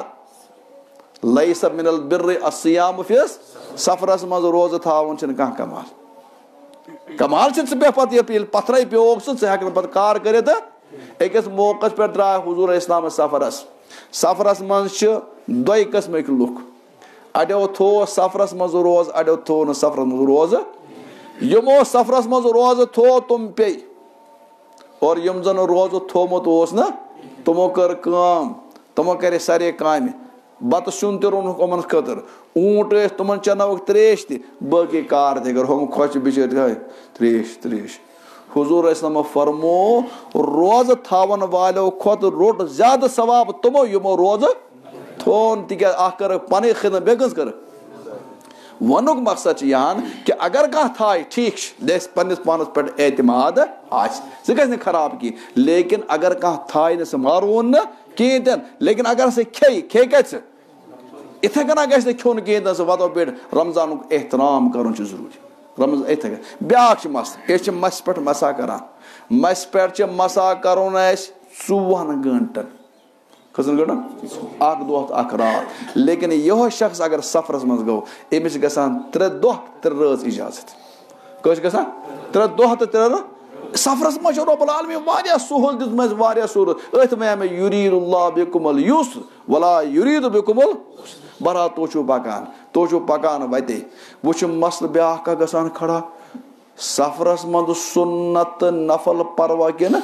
لیس من البر الصیام فی سفرس منٛز روزٕ تھاوُن چھُنہٕ کانٛہہ کمال کمال چھُ ژٕ بیٚہہ پتہٕ ییٚلہِ پتھرے پیوٚوُکھ ژٕ ژٕ ہٮ۪ککھ نہٕ پتہٕ کار کٔرِتھ أکِس موقعس پٮ۪ٹھ درٛاے حضوٗر علیہ السلام سفرس سفرس منٛز چھِ دۄیہِ قٕسمٕکۍ لُکھ اَڑیو تھوو سفرس منٛز روزٕ اَڑیو تھوو نہٕ سفرس منٛز روزٕ یِمو سفرس منٛز روزٕ تھوو تِم پیٚیہِ اور یِم زن روزٕ تھومُت اوس نہ تِمو کٔر کٲم تِمو کرے سارے کامہِ بتہٕ سیُن تہِ روٚنُکھ یِمن خٲطرٕ اوٗنٹ ٲسۍ تِمن چنٲوُکھ تریش تہِ باقٕے کار تہِ کٔر ہُم خۄش بِچٲرۍ ہاے تریش تریش حضوٗر اسلامو فرمو روزٕ تھاون والیو کھۄتہٕ روٚٹ زیادٕ ثواب تِمو یِمو روزٕ تھوٚون تِکیٛازِ اکھ کٔرٕکھ پنٕنۍ خدمت بیٚیہِ کٔژ کٔرٕکھ وَنُک مقصد چھُ یہِ ہن کہِ اگر کانٛہہ تھایہِ ٹھیٖک چھُ دَسہِ پننِس پانس پٮ۪ٹھ اعتماد آسہِ سُہ گژھِ نہٕ خراب کینٛہہ لیکن اگر کانٛہہ تھایہِ نہٕ سُہ مارون نہٕ کِہینۍ تہِ نہٕ لیکن اگر سُہ کھیٚیہِ کھیٚیہِ کتہِ سُہ یِتھے کٔنۍ گژھِ نہٕ کھیوٚن کِہینۍ تہِ سُہ وَتو پٮ۪ٹھ رمضانُک احترام کرُن چھُ ضروٗری رمضان یِتھے کٔنۍ بیاکھ چھُ مسلہٕ أسۍ چھِ مسہِ پٮ۪ٹھ مسا کران مسہِ پٮ۪ٹھ چھِ مسا کرُن اَسہِ ژوٚوُہن گٲنٹن کٔژن گٲنٹن اکھ دۄہ تہٕ اکھ راتھ لیکن یِہوے شخص اگر سفرس منٛز گوٚو أمِس چھِ گژھان ترٛےٚ دۄہ ترٛےٚ رٲژ اِجازت کٲنٛسہِ گژھان ترٛےٚ دۄہ تہٕ ترٛےٚ رٲژ سفرس منٛز چھُ رۄب العالمیٖن واریاہ سہوٗل دِژمٕژ اَسہِ واریاہ سہوٗلت أتھۍ وَنیٛا مےٚ یُریٖد اللہ بِکُم الیُسر ولا یُریٖد بِکُم العسر بہرحال تُہۍ چھِو پکان تُہۍ چھِو پکان وتے وۄنۍ چھُ مسلہٕ بیاکھ اکھ گژھان کھڑا سفرس منٛز سُنت تہٕ نفل پروا کِنہٕ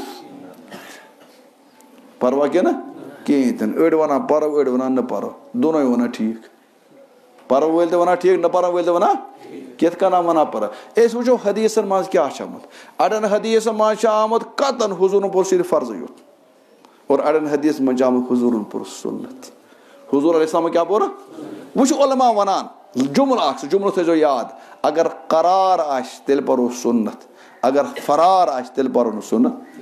پروا کِنہٕ کِہینۍ تہِ نہٕ أڑۍ وَنان پرو أڑۍ وَنان نہ پرو دۄنوے وَنان ٹھیٖک پرو وٲلۍ تہِ وَنان ٹھیٖک نہ پرو وٲلۍ تہِ وَنان کِتھ کٔنۍ وَنان پرو أسۍ وٕچھو حدیٖثن منٛز کیاہ چھُ آمُت اَڑٮ۪ن حدیٖثن منٛز چھُ آمُت قطن حضوٗرن پوٚر صرف فرضٕے یوت اور اَڑٮ۪ن حدیٖثن منٛز چھُ آمُت حضوٗرن پوٚر سُنت حضوٗر علیہ السلامن کیاہ پوٚر وۄنۍ چھُ علما وَنان جملہٕ اکھ سُہ جملہٕ تھٲیزیو یاد اگر قرار آسہِ تیٚلہِ پرو سُنت اگر فرار آسہِ تیٚلہِ پرو نہٕ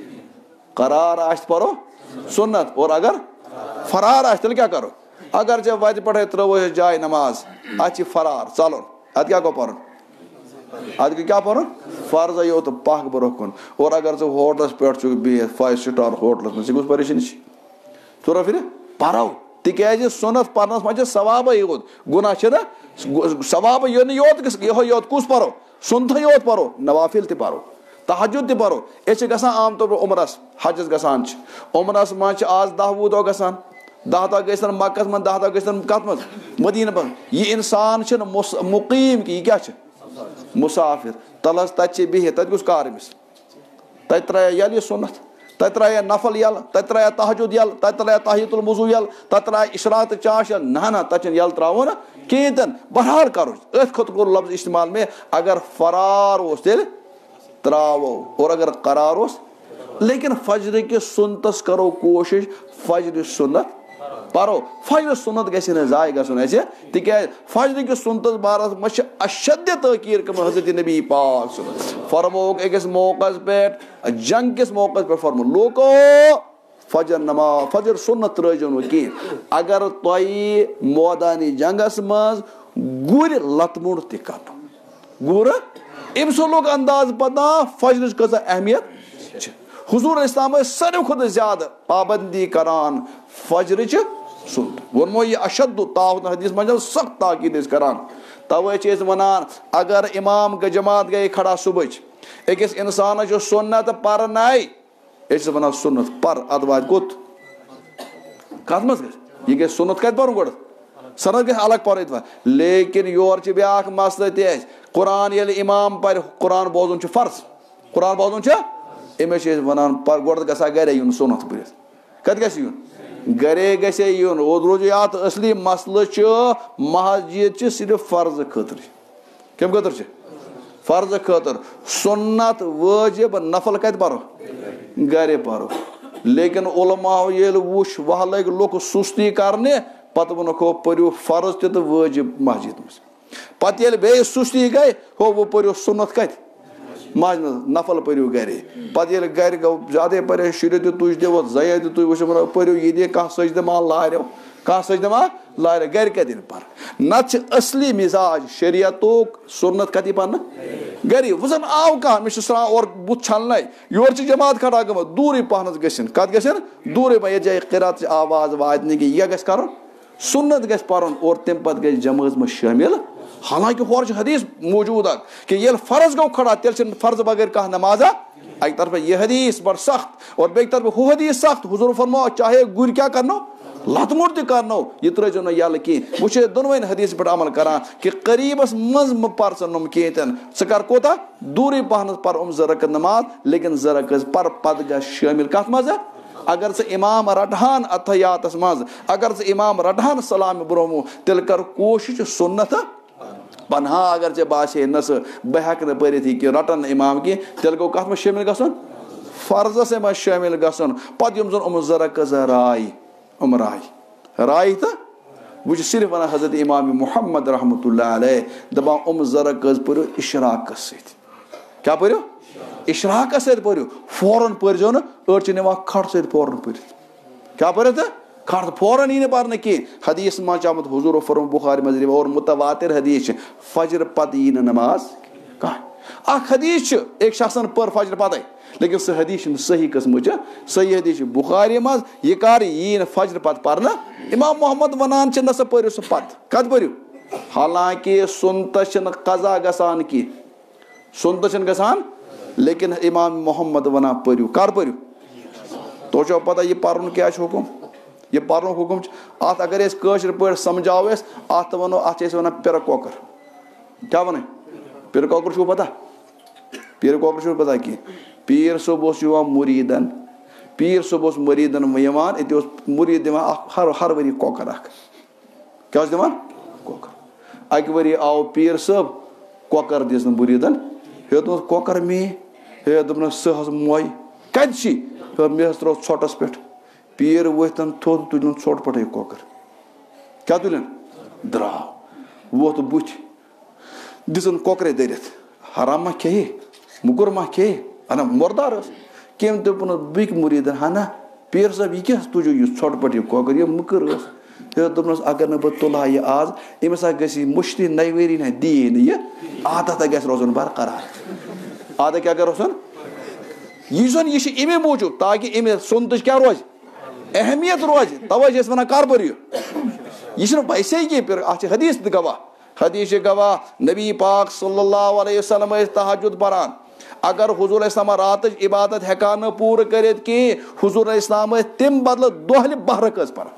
سُنت قرار آسہِ پرو سُنت اور اگر فرار آسہِ تیٚلہِ کیاہ کرو اگر ژےٚ وتہِ پٮ۪ٹھے ترٲو اَسہِ جاے نماز اَتھ چھِ فرار ژَلُن اَدٕ کیاہ گوٚو پرُن اَدٕ گوٚو کیاہ پرُن فرضے یوت تہٕ پکھ برونٛہہ کُن اور اگر ژٕ ہوٹلس پٮ۪ٹھ چھُکھ بِہِتھ فایو سٹار ہوٹلس منٛز ژےٚ کُس پریشٲنی چھِ ژورو پھرِ پرو تِکیٛازِ سُنت پرنس منٛز چھِ ثوابے یوت گُناہ چھِنہ ثوابہٕ یہِ نہٕ یوت یِہوے یوت کُس پرو سُنتھٕے یوت پرو نوافِل تہِ پرو تہجُد تہِ پرو أسۍ چھِ گژھان عام طور پر عمرس حجس گژھان چھِ عمرس منٛز چھِ آز دہ وُہ دۄہ گژھان دہ دۄہ گٔژھتن مکس منٛز دہ دۄہ گٔژھتن کتھ منٛز مدیٖنہٕ منٛز یہِ انسان چھُنہٕ مُقیٖم کہِ یہِ کیاہ چھُ مُسافر تلہٕ حظ تتہِ چھِ بِہِتھ تتہِ کُس کار أمِس تتہِ ترٛایہِ ییٚلہِ یہِ سُنت تتہِ ترٛایہِ نفل یَلہٕ تتہِ ترٛایہِ تہجُد یَلہٕ تتہِ ترٛایہِ تحیت الوضوٗ یَلہٕ تتہِ ترٛایہِ اِشراق تہٕ چاش یَلہٕ نہ نہ تتہِ چھُنہٕ یَلہٕ ترٛاوُن کِہینۍ تہِ نہٕ بہرحال کرو أتھۍ خٲطرٕ کوٚر لفظ استعمال مےٚ اگر فرار اوس تیٚلہِ تراوو اور اگر قرار اوس لیکن فجرٕ کِس سُنتس کرو کوٗشش فجرِ سُنت پرو فجرِ سُنت گژھِ نہٕ ضایہِ گژھُن اَسہِ تِکیٛازِ فجرٕ کِس سُنتس بارس منٛز چھِ اشدِ تٲکیٖد کٔرمٕژ حضرت نبی پاک فرمووُکھ أکِس موقعس پٮ۪ٹھ جنگ کِس موقعس پٮ۪ٹھ فرمو لوٗکو فجر نماز فجر سُنت ترٲیزیو نہٕ کینٛہہ اگر تۄہہِ مٲدانہِ جنگس منٛز گُرۍ لتہٕ موٚنڈ تہِ کرنو گُرٕ أمۍ سُنٛد لوٚگ انداز پتہ فجرٕچ کۭژاہ اہمیت چھِ حضوٗر اسلام ٲسۍ ساروی کھۄتہٕ زیادٕ پابنٛدی کران فجرٕچ سُنت ووٚنمو یہِ اشد تاوت حدیٖث منٛز سخت تاکیٖد ٲسۍ کران توے چھِ أسۍ ونان اگر اِمام جماعت گٔے کھڑا صبحٕچ أکِس انسانس چھُ سُنت پرنَے أسۍ چھِ ونان سُنت پر ادٕ واتہِ کوٚت کتھ منٛز گژھِ یہِ گژھِ سُنت کتہِ پرُن گۄڈٕ سنت گژھِ الگ پرٕنۍ وۄنۍ لیکن یورٕ چھِ بیاکھ مسلہٕ تہِ اَسہِ قرآن ییٚلہِ اِمام پرِ قرآن بوزُن چھُ فرض قرآن بوزُن چھُ أمِس چھِ أسۍ ونان پر گۄڈٕ گژھِ ہا گرے یُن سُنت پٔرِتھ کتہِ گژھِ یُن گرے گژھِ یُن اور روٗزِو یاد اصلی مسلہٕ چھُ مسجد چھِ صرف فرضہٕ خٲطرٕ कम खतर फर्ज खतर सुन्नत वाजिब नफल कत परो गर परो लेकिन उलमाओ ये वुश वह लग लुक सुस्ती करने पत वोनखो परो फर्ज तो वाजिब मस्जिद मज पत ये बे सुस्ती गई हो वो परो सुन्नत कत मज नफल परो गर पत ये गर गो ज्यादा परे शुर तुज दिवो जया तुज वो परो ये कह सजदमा लारो कह सजदमा लार गर कत पर नत असली मिजाज शरीयतुक सुन्नत कत पन गर वजन आव कह मे और बुत छलना योर जमात खड़ा गम दूर पहन गन कत गन दूर ये जाए क़िरात आवाज वात यह गस कर सुन्नत गस पर और तम पे गई जमात में शामिल हालांकि हौर हदीस मौजूद कि ये फर्ज गो खड़ा तेल फर्ज बगैर कह नमाजा अक तरफ यह हदीस बड़ सख्त और बे तरफ हु हदीस सख्त हुजूर फरमाओ चाहे गुर क्या करनो लतमुर त करनो यह त्रो ना यल कह वह दोनवन हदीस पे अमल करान कि करीबस मज म पर नुम कहें स कर कोता दूर पहन पर उम जरक नमाज लेकिन जरक पर पद ग शामिल कत मज अगर से इमाम रटहान अतयातस मज अगर से इमाम रटहान सलाम ब्रोमो तेल कर कोशिश सुन्नत पन हाँ अगर चे बासे नस बह हेक पढ़ कि रटन इमाम की तेल गो कत शामिल गसन फर्ज से मज शामिल गसन पत यम जन उम जरक राय उम राय राय तो वो सिर्फ वन हजरत इमाम मोहम्मद रहमतुल्लाह अलैह दपा उम जरक पढ़ो इशराक सत क्या पढ़ो इशराक सत पढ़ो फौरन पढ़ो ना अड़ निवा खट सत फौरन पढ़ क्या पढ़ो तो खट फौरन ही पर कह हदीस मज आमुत हुजूर फरम बुखारी मज और मुतवातिर हदीस फजर पत यी नमाज कह हदीस एक शख्स पर फजर पत लेकिन सह हदीस सही कस्म सही हदीस बुखारी मज यह कर यी फजर पत पर इमाम मोहम्मद वनान न सा पढ़ो सह पत कत पढ़ो हालांकि सुनत कजा गसान की सुनत गसान लेकिन इमाम मोहम्मद वना पढ़ो कर पढ़ो तो पता यह पर्न क्या हुकुम यह पर्न हुकुम अत अगर कशर पे समझाओ अत वनो अत वन पिर कोकर क्या वन पिर कोकर छो पता पिर कोकर छो पता कि पीर सोब मुरीदन पीर सोब मुरीदन ये मुरीद दिवान हर हर वरी कोकर अख क्या दिवान कोकर अक वरी आव पीर सोब कोकर दिस मुरीदन हे दोस कोकर मे हे दोपन सह मोय कत मे त्रो ोटस पे पीर वथन थोद तुलन ोट पटे कोकर क्या तुलन द्राव वोत बुथ दिसन कोकरे दरित हराम मा खे मुकुर मा खे अना मुर्दार कम दोपन बिक मुरीदन हना पीर साहब यह क्या तुझो यह ोट पटे कोकर यह मुकर दोपनस अगर न बह तुला यह आज अमिस ग मुश्ती नवेरी ना दी यह आदत गस रोजन बरकरार आदत क्या रोजन यह यह अमे मूजूब ताकि अमे सुनत क्या रोज अहमियत रोज तवे वन कर पो यह वैसे कह फिर अत हदीस गवाह हदीस गवाह नबी पाक सल्लल्लाहु अलैहि वसल्लम तहज्जुद परान अगर हुजूर इस्लाम रात इबादत हेका न पूर करित कि हुजूर इस्लाम तम बदल दोहल बहर कस पर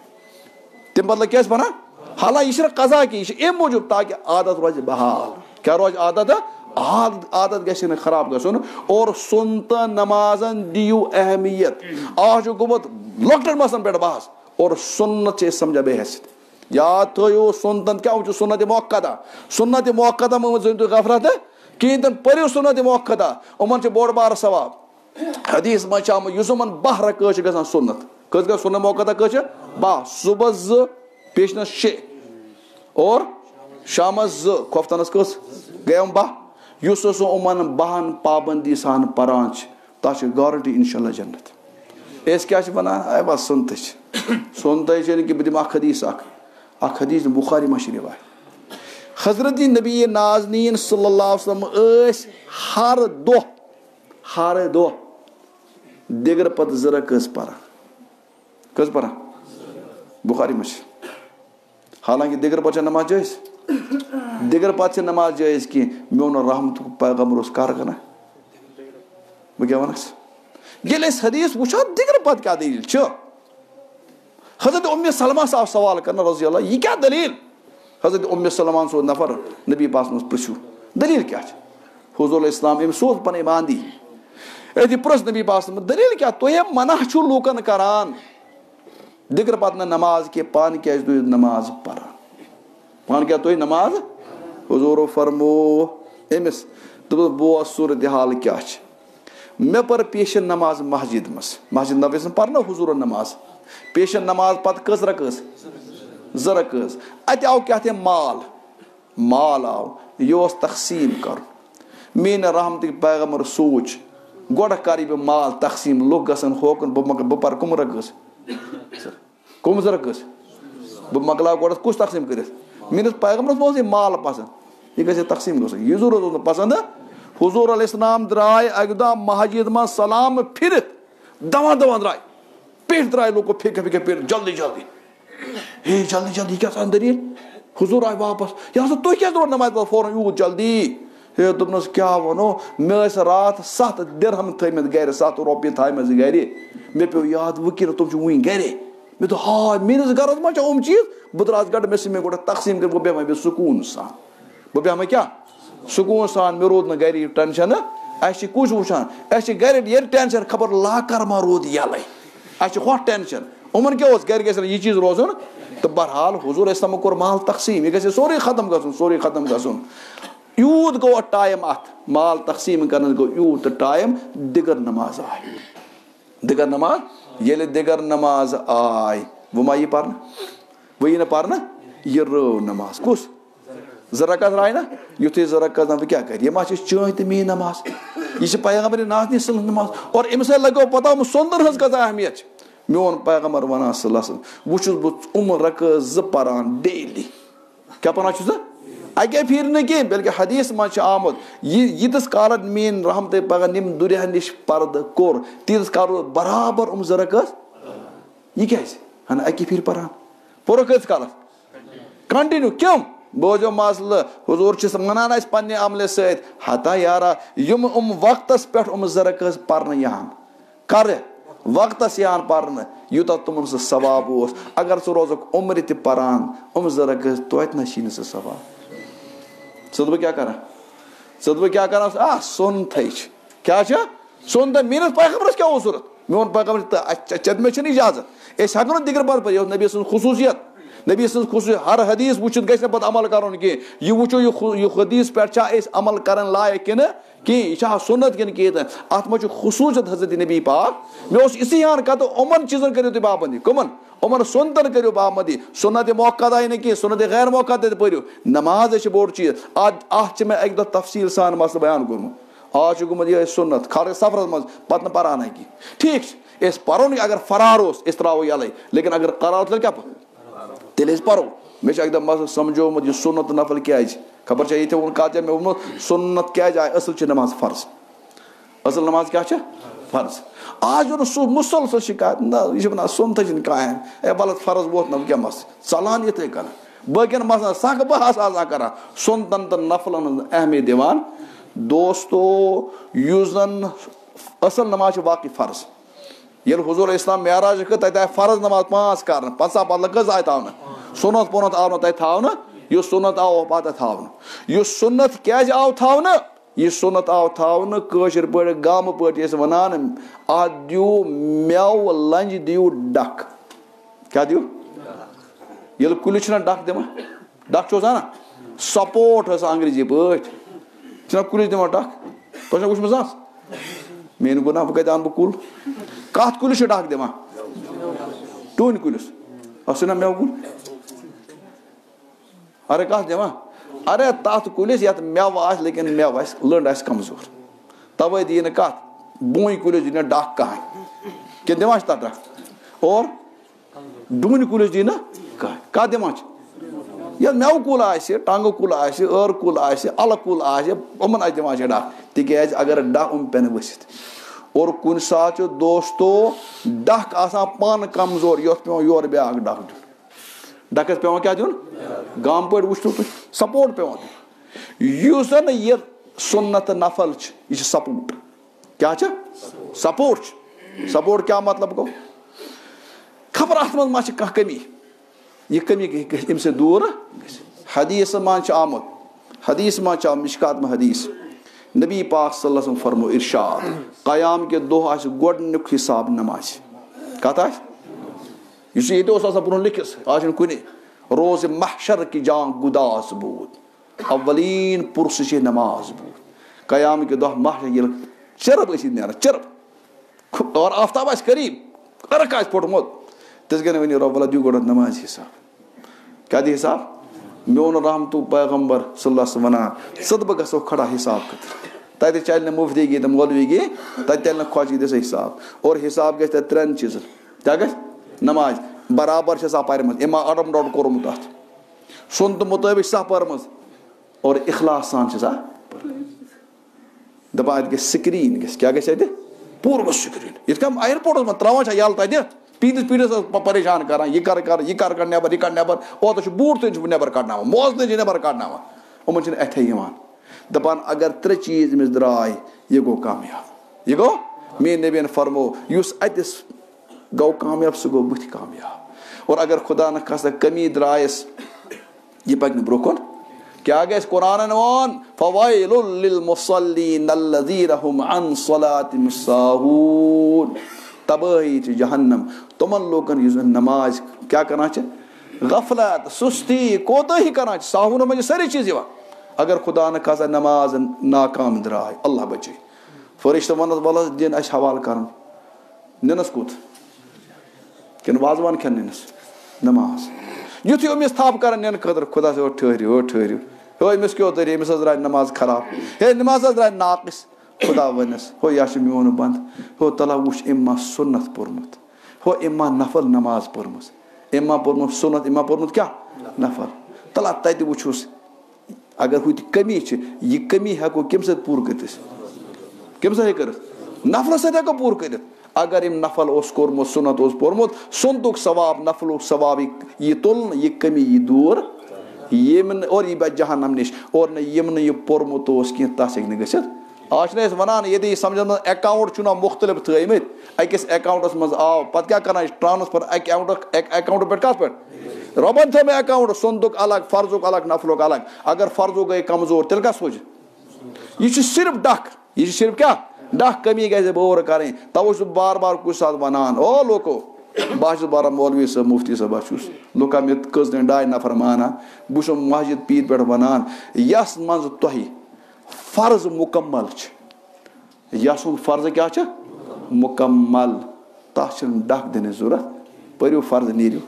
तम बदल क्या पना हाला यह कजा कि यह अम मूजूब ताकि आदत रोज बहाल क्या रोज आदत आदत आदत गि खराब गसन और सुनत नमाजन दियो अहमियत आज गोमुत लॉकडाउन मसन पे बहस और सुन्नत समझा बेहस याद थो सुनतन क्या सुन्नत मुअक्कदा सुन्नत मुअक्कदा मत गफरत कहें परो सुन्नत मुअक्कदा उमन बोड़ बार सवाब हदीस मज यमन बाह रक ग सुन्नत कस ग सुन्नत मुअक्कदा कस बाह सुबह ज पेशनस शे और शामस ज खोफ्तनस कस गयम बाह युस उमन बहन पाबंदी सान परान तथ गारंटी इंशाल्लाह जन्नत अस क्या वनान आय बस सुनत सुनत कि बह दिम हदीस अख हदीस बुखारी मा रिवायत हजरत नबी नाजनीन सल्लल्लाहु अलैहि वसल्लम हर दो हर दो दिगर पत जरा कस पर कस पर बुखारी मा हालांकि दिगर पत नमाज जायज दिगर पत नमाज जायज कि मोन रहमत पैगम्बर कर कर बह क्या वनस ये हदीस वुचा दिगर पत क्या दलील हजरत उम्मे सलमा साहब सवाल करना रजी अल्लाह यह क्या दलील हजरत उम्मे सलमा सो नफर नबी पास पृछू दलील क्या हुजूर इस्लाम अम सोच पन ईमान दी अति प्रस नबी पास दलील क्या तुह मना छु लूकन करान दिगर पत नमाज के पान क्या नमाज परान पान क्या तुह नमाज حضوٗرو فرمو أمِس دوٚپُس بوز صوٗرت حال کیٛاہ چھِ مےٚ پٔر پیشن نماز مسجد منٛز مسجد نبویَس منٛز پرنٲو حضوٗرن نماز پیشن نماز پتہٕ کٔژ رکٲژ زٕ رکٲژ اَتہِ آو کیٛاہ تام مال مال آو یہِ اوس تقسیٖم کرُن میٲنۍ رحمتٕکۍ پیغمبر سوٗنٛچ گۄڈٕ کرٕ بہٕ مال تقسیٖم لُکھ گژھن ہوکُن بہٕ مۄکل بہٕ پرٕ کٕم رکٲژ کٕم زٕ رکٲژ بہٕ مۄکلاو گۄڈٕ کُس تقسیٖم کٔرِتھ میٲنِس پیغمبرس اوس یہِ مال پسنٛد یہِ گژھِ تقسیٖم گژھُن یہِ ضروٗرت اوس نہٕ پسنٛد حضوٗر علیہ السلام درٛاے اکہِ دۄہ مسجد منٛز سلام پھرِتھ دوان دوان درٛاے پیٚٹھۍ درٛاے لوٗکو پھِکہ پھِکہ پھِرِتھ جلدی جلدی ہے جلدی جلدی یہِ کیٛاہ سا دٔلیٖل حضوٗر آے واپس یہِ ہسا تُہۍ کیٛازِ درٛاوُ نمازِ پتہٕ فوراً یوٗت جلدی ہے دوٚپنَس کیٛاہ وَنو مےٚ ٲسۍ راتھ سَتھ دِرہم تھٲیمٕتۍ گرِ سَتھ رۄپیہِ تھایمَژٕ گرِ مےٚ پیوٚو یاد وٕکیٖل تِم چھِ وُنہِ گرے مےٚ دوٚپ ہاے میٲنِس گرس منٛز چھا یِم چیٖز بہٕ درٛاس گرِ مےٚ ژھٕنۍ مےٚ گۄڈٕ تقسیٖم کٔرِتھ بہٕ بیٚہمہٕ بیٚیہِ سکوٗن سان بہٕ بیٚہمہٕ کیٛاہ سکوٗن سان مےٚ روٗد نہٕ گرِ یہِ ٹٮ۪نشنہٕ اَسہِ چھِ کُس وٕچھان اَسہِ چھِ گرِ ییٚلہِ ٹٮ۪نشن خبر لاکر ما روٗد یَلَے اَسہِ چھِ ہوٚتھ ٹٮ۪نشن یِمن کیٛاہ اوس گرِ گژھِ نہٕ یہِ چیٖز روزُن تہٕ بہرحال حضوٗر اِسلامو کوٚر مال تقسیٖم یہِ گژھِ سورُے ختم گژھُن سورُے ختم گژھُن یوٗت گوٚو اَتھ ٹایم اَتھ مال تقسیٖم کرنس گوٚو یوٗت ٹایم دِگر نماز آے دِگر نماز ییٚلہِ دِگر نماز آے وۄنۍ ما یی پرنہٕ وۄنۍ یی نہٕ پرنہٕ یہِ رٲو نماز کُس زٕ رکعت درٛاے نہ یُتھُے زٕ رکعت وۄنۍ کیٛاہ کرِ یہِ ما چھِ چٲنۍ تہٕ میٛٲنۍ نماز یہِ چھِ پیغمبرِ ناتنہِ سٕنٛز نماز اور أمِس سۭتۍ لگیو پتہ سۄنٛدرن ہٕنٛز کۭژاہ اہمیت چھِ میون پیغمبر وَنان صلی اللہ علیہ وسلم وۄنۍ چھُس بہٕ یِم رکعت زٕ پران ڈیلی کیٛاہ پران چھُس ژٕ اَکے پھِرِ نہٕ کینٛہہ بلکہِ حدیٖث منٛز چھُ آمُت یہِ ییٖتِس کالس میٲنۍ رحمتٕے پگاہ یِم دُریا نِش پردٕ کوٚر تیٖتِس کالس برابر یِم زٕ رکعت یہِ کیازِ ہن اَکے پھِرِ پران پوٚرُکھ کۭتِس کالس کنٹِنیو کیٚم بوزیو مسلہٕ حضوٗر چھُس وَنان اَسہِ پننہِ عملہِ سۭتۍ ہتا یارا یِم یِم وقتس پٮ۪ٹھ یِم زٕ رکعت پرنہٕ یِہن کرٕ وقتس یِہن پرنہٕ یوٗتاہ تِمن سُہ ثواب اوس اگر ژٕ روزکھ عمرِ تہِ پران یِم زٕ رکعت توتہِ نہ چھی نہٕ سُہ ثواب ژٕ دوٚپُکھ کیٛاہ کران ژٕ دوٚپُکھ کیٛاہ کران آ سۄنتھٕے چھِ کیٛاہ چھِ سۄنتھٕے میٲنِس پیغمبرس کیٛاہ اوس ضوٚرتھ میون پیغمبر تہٕ مےٚ چھِنہٕ اِجازت أسۍ ہٮ۪کو نہٕ دِگر بد پٔرِتھ یہِ اوس نبی سٕنٛز خصوٗصیت نبی سٕنٛز خصوٗصیت ہر حدیٖث وٕچھِتھ گژھِ نہٕ پتہٕ عمل کرُن کینٛہہ یہِ وٕچھو یہِ حدیٖث پٮ۪ٹھ چھا أسۍ عمل کرن لایق کِنہٕ کِہینۍ یہِ چھا سُنت کِنہٕ کِہینۍ تہٕ اَتھ منٛز چھُ خصوٗصیت حضرت نبی پاک مےٚ اوس اِسی ہان کَتہٕ یِمن چیٖزن کٔرِو تُہۍ پابنٛدی کٕمن یِمن سۄنتن کٔرِو پابنٛدی سُنت موقعد آیہِ نہٕ کینٛہہ سُنت غیر موقعد تہِ پٔرِو نمازے چھِ بوٚڑ چیٖز اَتھ اَتھ چھِ مےٚ اَکہِ دۄہ تفصیٖل سان مسلہٕ بیان کوٚرمُت آز چھُ گوٚمُت یِہوے سُنت خبر سفرس منٛز پتہٕ نہٕ پران نہٕ کینٛہہ ٹھیٖک چھُ أسۍ پرو نہٕ اگر فرار اوس أسۍ تراوو یَلے لیکِن اگر قرار تیٚلہِ کیٛاہ پَرو تیٚلہِ أسۍ پرو مےٚ چھُ اَکہِ دۄہ مسلہٕ سمجھومُت یہِ سُنت نفل کیازِ خبر چھا ییٚتہِ ووٚن کَتھ جایہِ مےٚ ووٚنمُت سُنت کیازِ آیہِ اَصٕل چھِ نماز فرض اَصٕل نماز کیٛاہ چھِ فرض آز چھُ نہٕ سُہ مُسلسل شِکایت نہ یہِ چھِ وَنان سُنتھٕے چھِنہٕ کانٛہہ اے وَلہٕ فرض ووت نہ وۄنۍ کیٛاہ مسلہٕ ژَلان یِتھَے کٔنۍ باقین مسلن سکھ بہٕ آسہٕ آسان کران سُنتن تہٕ نفلن ہٕنٛز اہمیت دِوان دوستو یُس زن اَصٕل نماز چھِ واقعی فرض ییٚلہِ حضوٗر اسلام معراج کٔر تَتہِ آیہِ فرض نماز پانٛژھ کرنہٕ پنٛژاہ بدلہٕ کٔژ آیہِ تھاونہٕ سُنت پوٚنت آو نہٕ تَتہِ تھاونہٕ یُس سُنت آو پتہٕ تھاونہٕ یُس سُنت کیازِ آو تھاونہٕ یہِ سُنت آو تھاونہٕ کٲشِر پٲٹھۍ گامہٕ پٲٹھۍ ٲسۍ وَنان اَتھ دِیِو میوٕ لنٛجہِ دِیِو ڈکھ کیٛاہ دِیِو ییٚلہِ کُلِس چھِنہ ڈکھ دِوان ڈکھ چھُ آسان نہ سپوٹ ٲس انگریٖزی پٲٹھۍ چھِنہ کُلِس دِوان ڈکھ تۄہہِ چھا وٕچھمٕژ آز میٲنۍ گۄناہ بہٕ کَتہِ اَنہٕ بہٕ کُل کَتھ کُلِس چھِ ڈکھ دِوان ڈوٗنۍ کُلِس اَتھ چھُنہ میوٕ کُل اَرے کَتھ دِوان اَرے تَتھ کُلِس یَتھ میوٕ آسہِ لیکِن میوٕ آسہِ لٔنٛڈ آسہِ کمزور تَوَے دِیہِ نہٕ کَتھ بوٗنۍ کُلِس دِی نہٕ ڈکھ کٕہٕنۍ کِنہٕ دِوان چھِ تَتھ ڈکھ اور ڈوٗنۍ کُلِس دِی نہٕ کٕہٕنۍ کَتھ دِوان چھِ یَتھ میوٕ کُل آسہِ ٹنٛگہٕ کُل آسہِ ٲرٕ کُل آسہِ اَلہٕ کُل آسہِ یِمن اَتہِ دِوان چھِ ڈکھ تِکیازِ اگر ڈکھ یِم پٮ۪نہٕ ؤسِتھ اور کُنہِ ساتہٕ چھُ دوستو ڈکھ آسان پانہٕ کمزور یَتھ پیٚوان یورٕ بیاکھ ڈکھ دیُن ڈکھس پیٚوان کیٛاہ دیُن گامہٕ پٲٹھۍ وٕچھتو تُہۍ سپوٹ پیٚوان دیُن یُس زن یہِ سُنت تہٕ نفل چھِ یہِ چھِ سپوٹ کیٛاہ چھِ سپوٹ چھِ سپوٹ کیٛاہ مطلب گوٚو خبر اَتھ منٛز ما چھِ کانٛہہ کٔمی یہِ کٔمی گژھِ اَمہِ سۭتۍ دوٗر گٔژھِتھ حدیٖثن منٛز چھُ آمُت حدیٖث منٛز چھُ آمُت مِشکات منٛز حدیٖث نبی پاک صلی اللہ علیہ وسلم فرمو اِرشاد قیام کہِ دۄہ آسہِ گۄڈٕنیُک حِساب نمازِ کَتھ آسہِ یُس ییٚتہِ اوس آسان برونٛہہ لیکھِتھ آز چھُنہٕ کُنہِ روزِ محشر کہِ جان گُداس بوٗد اولین پُرسہٕ چھِ نماز بوٗز قیام کہِ دۄہ محشر ییٚلہِ چرب ٲسِتھ نیران چرب اور آفتاب آسہِ قریٖب عرق آسہِ پھوٚٹمُت تِژھ گٔے نہٕ ؤنِو رۄب اللہ دِیِو گۄڈٕ نمازِ حِساب کیٛاہ دِ حِساب میون رحمتُ پیغمبر صلی اللہ وسلم وَنان ژٕ تہٕ بہٕ گژھو کھڑا حِساب خٲطرٕ تَتہِ چلہِ نہٕ مُفتی گی تہٕ مولوی گی تَتہِ چلہِ نہٕ خۄجگی دِژ حِساب اور حِساب گژھِ تَتہِ ترٛٮ۪ن چیٖزن کیٛاہ گژھِ نماز برابر چھِ آسان پَرِمٕژ اِما اَڈَم ڈۄڈ کوٚرمُت اَتھ سُنتہٕ مُطٲبِق چھِ آسان پٔرمٕژ اور اِخلاص سان چھِ آسان دَپان اَتہِ گژھِ سِکریٖن گژھِ کیٛاہ گژھِ اَتہِ پوٗرٕ سِکریٖن یِتھ کٔنۍ اَیرپوٹَس منٛز ترٛاوان چھا یَلہٕ تَتہِ پیٖنتِس پیٖنتِس ٲس پریشان کران یہِ کر کر یہِ کر کڑ نٮ۪بر یہِ کڑ نٮ۪بر اوترٕ چھُ بوٗٹ تہِ چھُ نٮ۪بر کڑناوان موزٕ تہِ چھِ نٮ۪بر کڑناوان یِمن چھِنہٕ اَتھے یِوان دَپان اگر ترٛےٚ چیٖز أمِس درٛاے یہِ گوٚو کامیاب یہِ گوٚو میٛٲنۍ نبیَن فرمو یُس اَتِس گوٚو کامیاب سُہ گوٚو بٕتھِ کامیاب اور اگر خۄدا نہ خاستہ کمی درٛایَس یہِ پَکہِ نہٕ برونٛہہ کُن کیٛاہ گژھِ قرآنن ووٚن فویل للمصلیٖن الذیٖنَ ہُم عن صلاتِہِم ساہوٗن تبٲہی چھِ جہنم تِمن لوٗکن یُس زن نماز کیٛاہ کران چھِ غفلت سُستی کوتٲہی کران چھِ ساہوٗنس منٛز چھِ سٲری چیٖز یِوان اگر خۄدا نہ خاستہ نماز ناکام درٛاے اللہ بچٲے فرشتہٕ وَنس وَلہٕ حظ دِن اَسہِ حوالہٕ کرُن نِنس کوٚت کِنہٕ وازوان کھٮ۪ن نِنس نماز یُتھُے أمِس تھپھ کران نِنہٕ خٲطرٕ خۄدا صٲب ٹھٔہرِو ہو ٹھٔہرِو ہو أمِس کیٛاہ طریٖقہٕ أمِس حظ درٛاے نماز خراب ہے نماز حظ درٛاے ناقص خۄدا وَنٮ۪س ہو یہِ چھُ میون بنٛد ہو تلا وٕچھ أمۍ ما سُنت پوٚرمُت ہو أمۍ ما نفل نماز پٔرمٕژ أمۍ ما پوٚرمُت سُنت أمۍ ما پوٚرمُت کیٛاہ نفل تلا تتہِ وٕچھُس اگر ہُتہِ کمی چھِ یہِ کمی ہٮ۪کو کمہِ سۭتۍ پوٗرٕ کٔرِتھ أسۍ کمہِ سۭتۍ ہیٚکہِ کٔرِتھ نفلہٕ سۭتۍ ہٮ۪کو پوٗرٕ کٔرِتھ اگر أمۍ نفل اوس کوٚرمُت سُنت اوس پوٚرمُت سُنتُک ثواب نفلُک ثواب یی تُلنہٕ یہِ کمی یی دوٗر ییٚمہِ نہٕ اور یی بچہِ جہنم نِش اور نہ ییٚمہِ نہٕ یہِ پوٚرمُت اوس کینٛہہ تس ہیٚکہِ نہٕ گٔژھِتھ آز چھِنہٕ أسۍ وَنان ییٚتہِ یہِ سمجھس منٛز اٮ۪کاوُنٛٹ چھُنہ مُختٔلِف تھٲیمٕتۍ أکِس اٮ۪کاوُنٛٹَس منٛز آو پَتہٕ کیٛاہ کران چھِ ٹرٛانسفر اَکہِ اٮ۪کاوُنٛٹ اٮ۪کاوُنٛٹ پٮ۪ٹھ کَتھ پٮ۪ٹھ رۄبَن تھٲو مےٚ اٮ۪کاوُنٛٹ سُنتُک الگ فرضُک الگ نفلُک الگ اگر فرضُک گٔے کمزور تیٚلہِ کَس سوٗزِ یہِ چھُ صرف ڈکھ یہِ چھِ صرف کیٛاہ ڈکھ کمی گژھِ بور کَرٕنۍ تَوَے چھُس بہٕ بار بار کُنہِ ساتہٕ وَنان او لوٗکو بہٕ حظ چھُس بَران مولوی صٲب مُفتی صٲب بہٕ چھُس لُکا مےٚ کٔژ ڈاے نفر مانان بہٕ چھُس مسجد پیٖر پٮ۪ٹھ وَنان یَس منٛز تۄہہِ فرض مُکمل چھِ یَس سُنٛد فرضہٕ کیٛاہ چھِ مُکمل تَتھ چھِنہٕ ڈکھ دِنٕچ ضوٚرتھ پٔرِو فرض نیٖرِو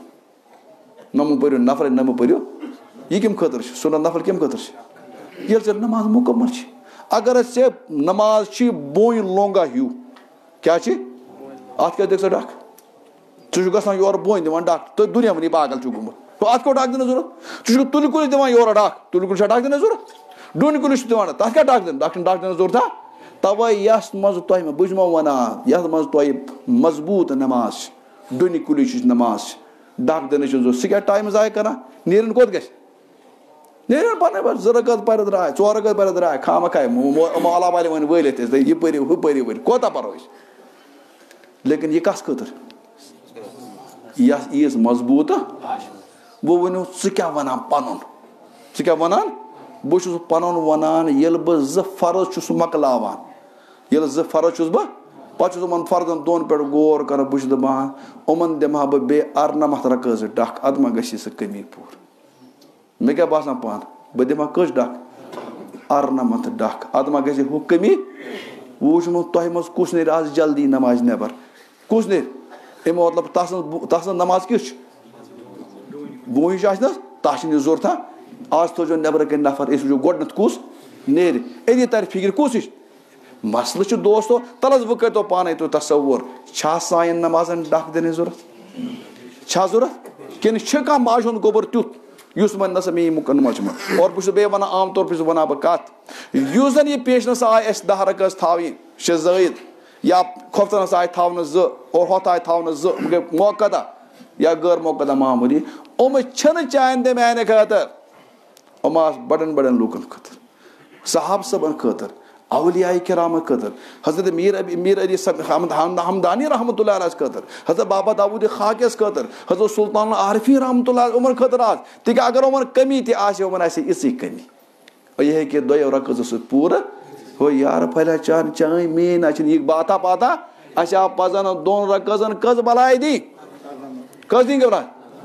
نہ مہٕ پٔرِو نفر نہ مہٕ پٔرِو یہِ کَمہِ خٲطرٕ چھُ سُنت نفر کَمہِ خٲطرٕ چھِ ییٚلہِ ژےٚ نماز مُکمل چھِ اگر حظ ژےٚ نماز چھِ بوٗنۍ لونگا ہیوٗ کیٛاہ چھِ اَتھ کیٛاہ دِکھ ژٕ ڈکھ ژٕ چھُکھ گژھان یورٕ بوٗنۍ دِوان ڈکھ تہٕ دُنیا وٕنی پاگل چھُکھ گوٚمُت اَتھ کوٚت ڈکھ دِنٕچ ضوٚرتھ ژٕ چھُکھ تُلہِ کُلِس دِوان یورٕ ڈکھ تُلہِ کُلِس چھا ڈکھ دِنٕچ ضوٚرتھ ڈوٗنۍ کُلِس چھُ دِوان تَتھ کیٛاہ ڈکھ دِنہٕ تَتھ چھُنہٕ ڈکھ دِنٕچ ضوٚرتھا تَوَے یَتھ منٛز تۄہہِ بہٕ چھُمو وَنان یَتھ منٛز تۄہہِ مضبوٗط نماز چھِ ڈوٗنہِ کُلِچ نماز چھِ ڈکھ دِنٕچ چھِ ضوٚرتھ سُہ کیٛاہ ٹایم ضایع کران نیرُن کوٚت گژھِ نیرُن پَنٕنۍ پٲٹھۍ زٕ رکعت پَرِ درٛاے ژور رکعت پَرِ درٛاے خامخاے یِمو علاوٕ والٮ۪ن وۄنۍ وٲلِتھ أسۍ یہِ پٔرِو ہُہ پٔرِو ؤرۍ کوتاہ پَرو أسۍ لیکِن یہِ کَس خٲطرٕ یَتھ ییٖژ مضبوٗط وۄنۍ ؤنِو ژٕ کیٛاہ وَنان پَنُن ژٕ کیٛاہ وَنان بہٕ چھُس پَنُن وَنان ییٚلہِ بہٕ زٕ فرض چھُس مۄکلاوان ییٚلہِ زٕ فرض چھُس بہٕ پَتہٕ چھُس یِمن فرضن دۄن پٮ۪ٹھ غور کران بہٕ چھُس دَپان یِمن دِمہٕ ہا بہٕ بیٚیہِ اَرنَمَتھ رکٲژ ڈکھ اَدٕ ما گژھِ سُہ کٔمی پوٗرٕ مےٚ کیٛاہ باسان پانہٕ بہٕ دِمہٕ ہا کٔژ ڈکھ اَرنَمَتھ ڈکھ اَدٕ ما گژھِ ہُہ کٔمی وۄنۍ وٕچھمو تۄہہِ منٛز کُس نیرِ آز جلدی نمازِ نٮ۪بر کُس نیرِ اَمیُک مطلب تَتھ منٛز تَتھ منٛز نماز کِژھ چھِ بوٗنۍ ہِش آسہِ نہ حظ تَتھ چھِنہٕ یہِ ضوٚرتھا آز تھٲوزیٚو نٮ۪برٕ کَنۍ نفر أسۍ وٕچھو گۄڈٕنیتھ کُس نیرِ أتی تَرِ فِکرِ کُس ہِش مسلہٕ چھُ دوستو تَلہٕ حظ وۄنۍ کٔرۍتو پانے تُہۍ تصوُر چھا سانٮ۪ن نمازن ڈکھ دِنٕچ ضوٚرتھ چھا ضوٚرتھ کِنہٕ چھِ کانٛہہ ماجہِ ہُنٛد گوٚبُر تیُتھ یُس وَنہِ نہ سا میٛٲنۍ مُکمل چھِ اور بہٕ چھُس بیٚیہِ وَنان عام طور پٲٹھۍ چھُس وَنان بہٕ کَتھ یُس زَن یہِ پیشنَس آے اَسہِ دہ رکٲژ تھاوٕنۍ شےٚ زٲیِد یا کھۄفتَنَس آے تھاونہٕ زٕ اور ہۄتھ آے تھاونہٕ زٕ گٔے موقعدا یا غٲر موقعدا معموٗلی یِم چھِنہٕ چانہِ تہِ میانہِ خٲطرٕ یِم آسہٕ بَڑٮ۪ن بَڑٮ۪ن لوٗکَن خٲطرٕ صحابہٕ صٲبَن خٲطرٕ اولیاء کرامن خٲطرٕ حضرت میٖر ابی میٖر علی ہمدانی رحمتہ اللہ علیہس خٲطرٕ حضرت بابا داوٗدِ خاکِس خٲطرٕ حضرت سُلطان عارفی رحمتہ اللہ یِمن خٲطرٕ آز تِکیٛازِ اگر یِمن کمی تہِ آسہِ یِمن آسہِ یِژٕے کمی یہِ ہیٚکہِ دۄیو رکٲژو سۭتۍ پوٗرٕ ہو یارٕ پھلیا چان چٲنۍ میٲنۍ اَسہِ چھِنہٕ یہِ باتا پاتا اَسہِ آو پَزن دۄن رکٲژن کٔژ بَلاے دِنۍ کٔژ دِنۍ گٔبرا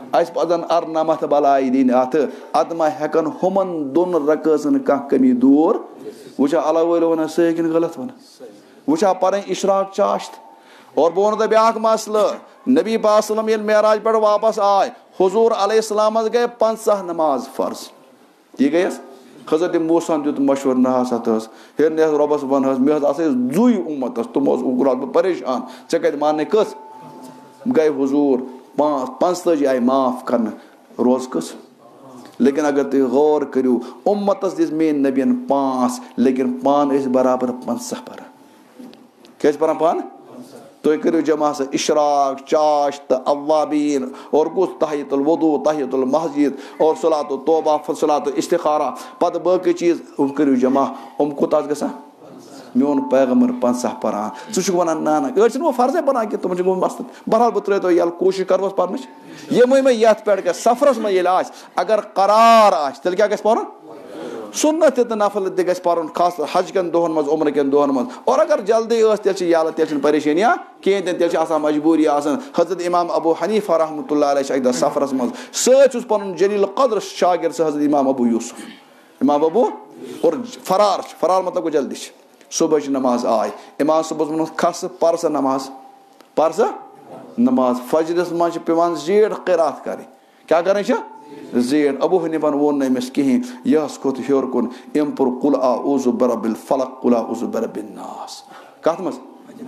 اَسہِ پَزَن اَرنَمَتھ بَلاے دِنۍ اَتھٕ اَدٕ ما ہٮ۪کَن ہُمَن دۄن رَکٲژَن کانٛہہ کٔمی دوٗر وٕچھا اللہ وٲلۍ وَنان صحیح کِنہٕ غلط وَنان وٕچھا پَرٕنۍ اِشراق چاشت اور بہٕ وَنو تۄہہِ بیٛاکھ مسلہٕ نبی پاک وسلم ییٚلہِ معراج پٮ۪ٹھ واپَس آے حضوٗر علیہ السلامَس گٔے پنٛژاہ نماز فرض یہِ گٔیَس حضرت موساہَن دیُت مشوَرٕ نہ ہسا تہٕ ہے نہ حظ رۄبَس وَن حظ مےٚ حظ آسہٕ زُے اُمَتَس تِمو اوس اوٚکُن بہٕ پریشان ژےٚ کَتہِ ماننٕے کٔژ گٔے حضوٗر پانٛژھ پانٛژتٲجی آیہِ معاف کَرنہٕ روزٕ کٔژ لیکِن اگر تُہۍ غور کٔرِو اُمَتَس دِژ میٛٲنۍ نبیَن پانٛژھ لیکِن پانہٕ ٲسۍ برابر پنٛژاہ پَران کیٛاہ ٲسۍ پَران پانہٕ تُہۍ کٔرِو جمع سا اِشراق چاش تہٕ اوابیٖن اور کُس تحیت الوضوٗ تحیت المسجد اور صلات التوبہ صلات الاستخارہ پَتہٕ باقٕے چیٖز یِم کٔرِو جمع یِم کوٗتاہ آسہِ گژھان میون پیغمبر پنٛژاہ پَران ژٕ چھُکھ وَنان نہ نہ أڑۍ چھِنہٕ وۄنۍ فرضے پَران کینٛہہ تِمَن چھُ گوٚمُت مَسلہٕ بہرحال بہٕ ترٛٲوتو یَلہٕ کوٗشِش کَرہوس پَرنٕچ یِمٕے مےٚ یَتھ پٮ۪ٹھ گژھِ سفرَس منٛز ییٚلہِ آسہِ اگر قرار آسہِ تیٚلہِ کیٛاہ گژھِ پَرُن سُنت تہِ تہٕ نفل تہِ گژھِ پَرُن خاص طور حج کٮ۪ن دۄہَن منٛز عمرٕ کٮ۪ن دۄہَن منٛز اور اگر جلدی ٲس تیٚلہِ چھِ یَلہٕ تیٚلہِ چھِنہٕ پریشٲنیہ کِہیٖنۍ تہِ نہٕ تیٚلہِ چھِ آسان مجبوٗری آسان حضرت اِمام ابوٗ حنیٖفہ رحمتہ اللہ علیہ چھِ اَکہِ دۄہ سفرَس منٛز سۭتۍ چھُس پَنُن جلیٖل قدر شاگِرد سُہ حضرت اِمام ابوٗ یوٗسُف اِمام ابوٗ اور فرار چھِ فرار مطلب گوٚو جلدی چھِ صُبحٕچ نماز آے اِمام صٲبَس ووٚنُس کھسہٕ پَر سا نماز پَر سا نماز فجرَس منٛز چھِ پیٚوان زیٖٹھ قرات کَرٕنۍ کیٛاہ کَرٕنۍ چھِ زیٖٹھ ابوٗ حنیٖفَن ووٚن نہٕ أمِس کِہیٖنۍ یہِ حظ کھوٚت ہیوٚر کُن أمۍ پوٚر قُل اعوذ برب الفلق قُل اعوذ برب الناس کَتھ منٛز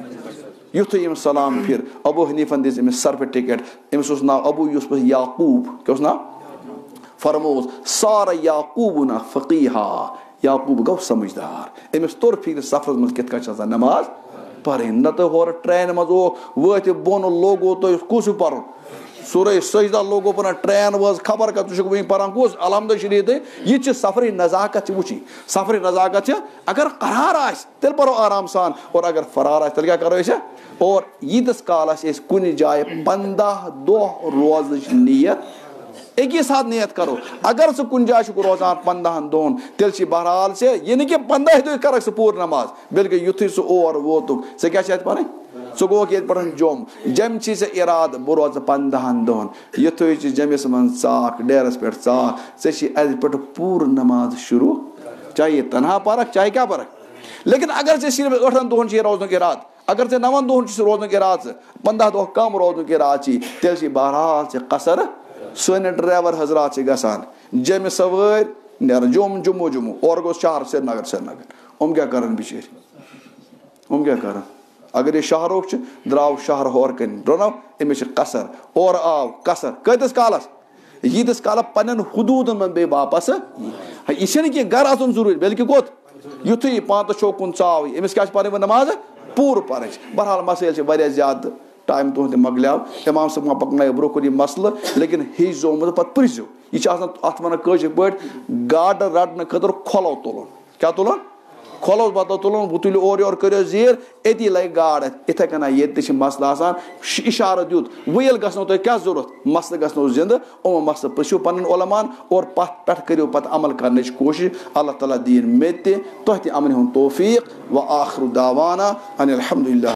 یُتھُے أمِس سلام پھِر ابوٗ حنیٖفَن دِژ أمِس سرفہِ ٹِکٹ أمِس اوس ناو ابوٗ یوٗسفَس یعقوٗب کیٛاہ اوس ناو فرمووُس سارا یعقوٗبُنا فقیٖہا یعقوٗب گوٚو سَمجھدار أمِس توٚر فِکرِ سفرَس منٛز کِتھ کٔنۍ چھِ آسان نماز پَرٕنۍ نَتہٕ ہورٕ ٹرٛینہِ منٛز او وٲتِو بۄن لوگو تۄہہِ کُس ہیوٗ پَرُن سورُے سجدہ لوگو پَران ٹرٛین وٲژ خبر کَتھ ژٕ چھُکھ وٕنہِ پَران کُس الحمدُ شریٖفٕے یہِ تہِ چھِ سفرٕچ نزاکت چھِ وٕچھِنۍ سفرٕچ نزاکت چھِ اگر قرار آسہِ تیٚلہِ پَرو آرام سان اور اگر فرار آسہِ تیٚلہِ کیٛاہ کَرو أسۍ اور ییٖتِس کالَس أسۍ کُنہِ جایہِ پنٛداہ دۄہ روزنٕچ نِیت اَکی ساتہٕ نِیت کَرو اگر ژٕ کُنہِ جایہِ چھُکھ روزان پنٛدہَن دۄہَن تیٚلہِ چھِ بہرحال ژےٚ یہِ نہٕ کہِ پنٛداہہِ دۄہہِ کَرکھ ژٕ پوٗرٕ نماز بلکہِ یُتھُے ژٕ اور ووتُکھ ژےٚ کیٛاہ چھِ اَتہِ پَرٕنۍ ژٕ گوٚوکھ ییٚتہِ پٮ۪ٹھ جوٚم جیٚمہِ چھی ژےٚ اِرادٕ بہٕ روزٕ پنٛدہَن دۄہَن یُتھُے ژٕ جیٚمِس منٛز ژاکھ ڈیرَس پٮ۪ٹھ ژاکھ ژےٚ چھی اَتہِ پٮ۪ٹھ پوٗرٕ نماز شروٗع چاہے تنہا پَرکھ چاہے کیٛاہ پَرکھ لیکِن اگر ژےٚ صرف ٲٹھَن دۄہَن چھِ روزنُک اِرادٕ اگر ژےٚ نَوَن دۄہَن چھُ روزنُک اِرادٕ ژٕ پنٛداہ دۄہ کَم روزنُک اِرادٕ چھی تیٚلہِ چھی بہرحال ژےٚ قصر سٲنۍ ڈرٛیوَر حضرات چھِ گژھان جیٚمہِ سوٲرۍ نیران جوٚم جموں جموں اورٕ گوٚو شہر سرینگر سرینگر یِم کیٛاہ کَرَن بِچٲرۍ یِم کیٛاہ کَرَن اگر یہِ شہرُک چھُ درٛاو شہر ہورٕ کَنۍ روٚنو أمِس چھِ قصر اورٕ آو قصر کۭتِس کالَس ییٖتِس کالَس پنٛنٮ۪ن حدوٗدَن منٛز بیٚیہِ واپَس یہِ چھِنہٕ کینٛہہ گَرٕ اَژُن ضروٗری بلکہِ کوٚت یُتھُے یہِ پانٛژھ چوکُن ژاو یہِ أمِس کیٛاہ چھِ پَرٕنۍ وۄنۍ نماز پوٗرٕ پَرٕنۍ چھِ بہرحال مسٲیِل چھِ واریاہ زیادٕ ٹایم تُہُنٛد تہِ مۄکلیو اِمام صٲب ما پَکنایو برونٛہہ کُن یہِ مَسلہٕ لیکِن ہیٚچھزیو مطلب پَتہٕ پِرٛژھزیو یہِ چھِ آسان اَتھ وَنان کٲشِرۍ پٲٹھۍ گاڈٕ رَٹنہٕ خٲطرٕ کھۄلو تُلُن کیٛاہ تُلُن کھۄلو بدل تُلُن بہٕ تُلِو اورٕ یورٕ کٔرِو زیٖر أتی لَگہِ گاڈ اَتھ یِتھَے کٔنۍ ییٚتہِ تہِ چھِ مَسلہٕ آسان اِشارٕ دیُت وۄنۍ ییٚلہِ گژھنو تۄہہِ کیٛاہ ضوٚرَتھ مَسلہٕ گژھنو زِنٛدٕ یِمو مَسلہٕ پِرٛژھِو پَنٕنۍ عُلمان اور پَتھ پٮ۪ٹھ کٔرِو پَتہٕ عمل کَرنٕچ کوٗشِش اللہ تعالیٰ دِیِن مےٚ تہِ تۄہہِ تہِ اَمنہِ ہُنٛد توفیٖق وَ آخرُ دعوانا ان الحمدُاللہ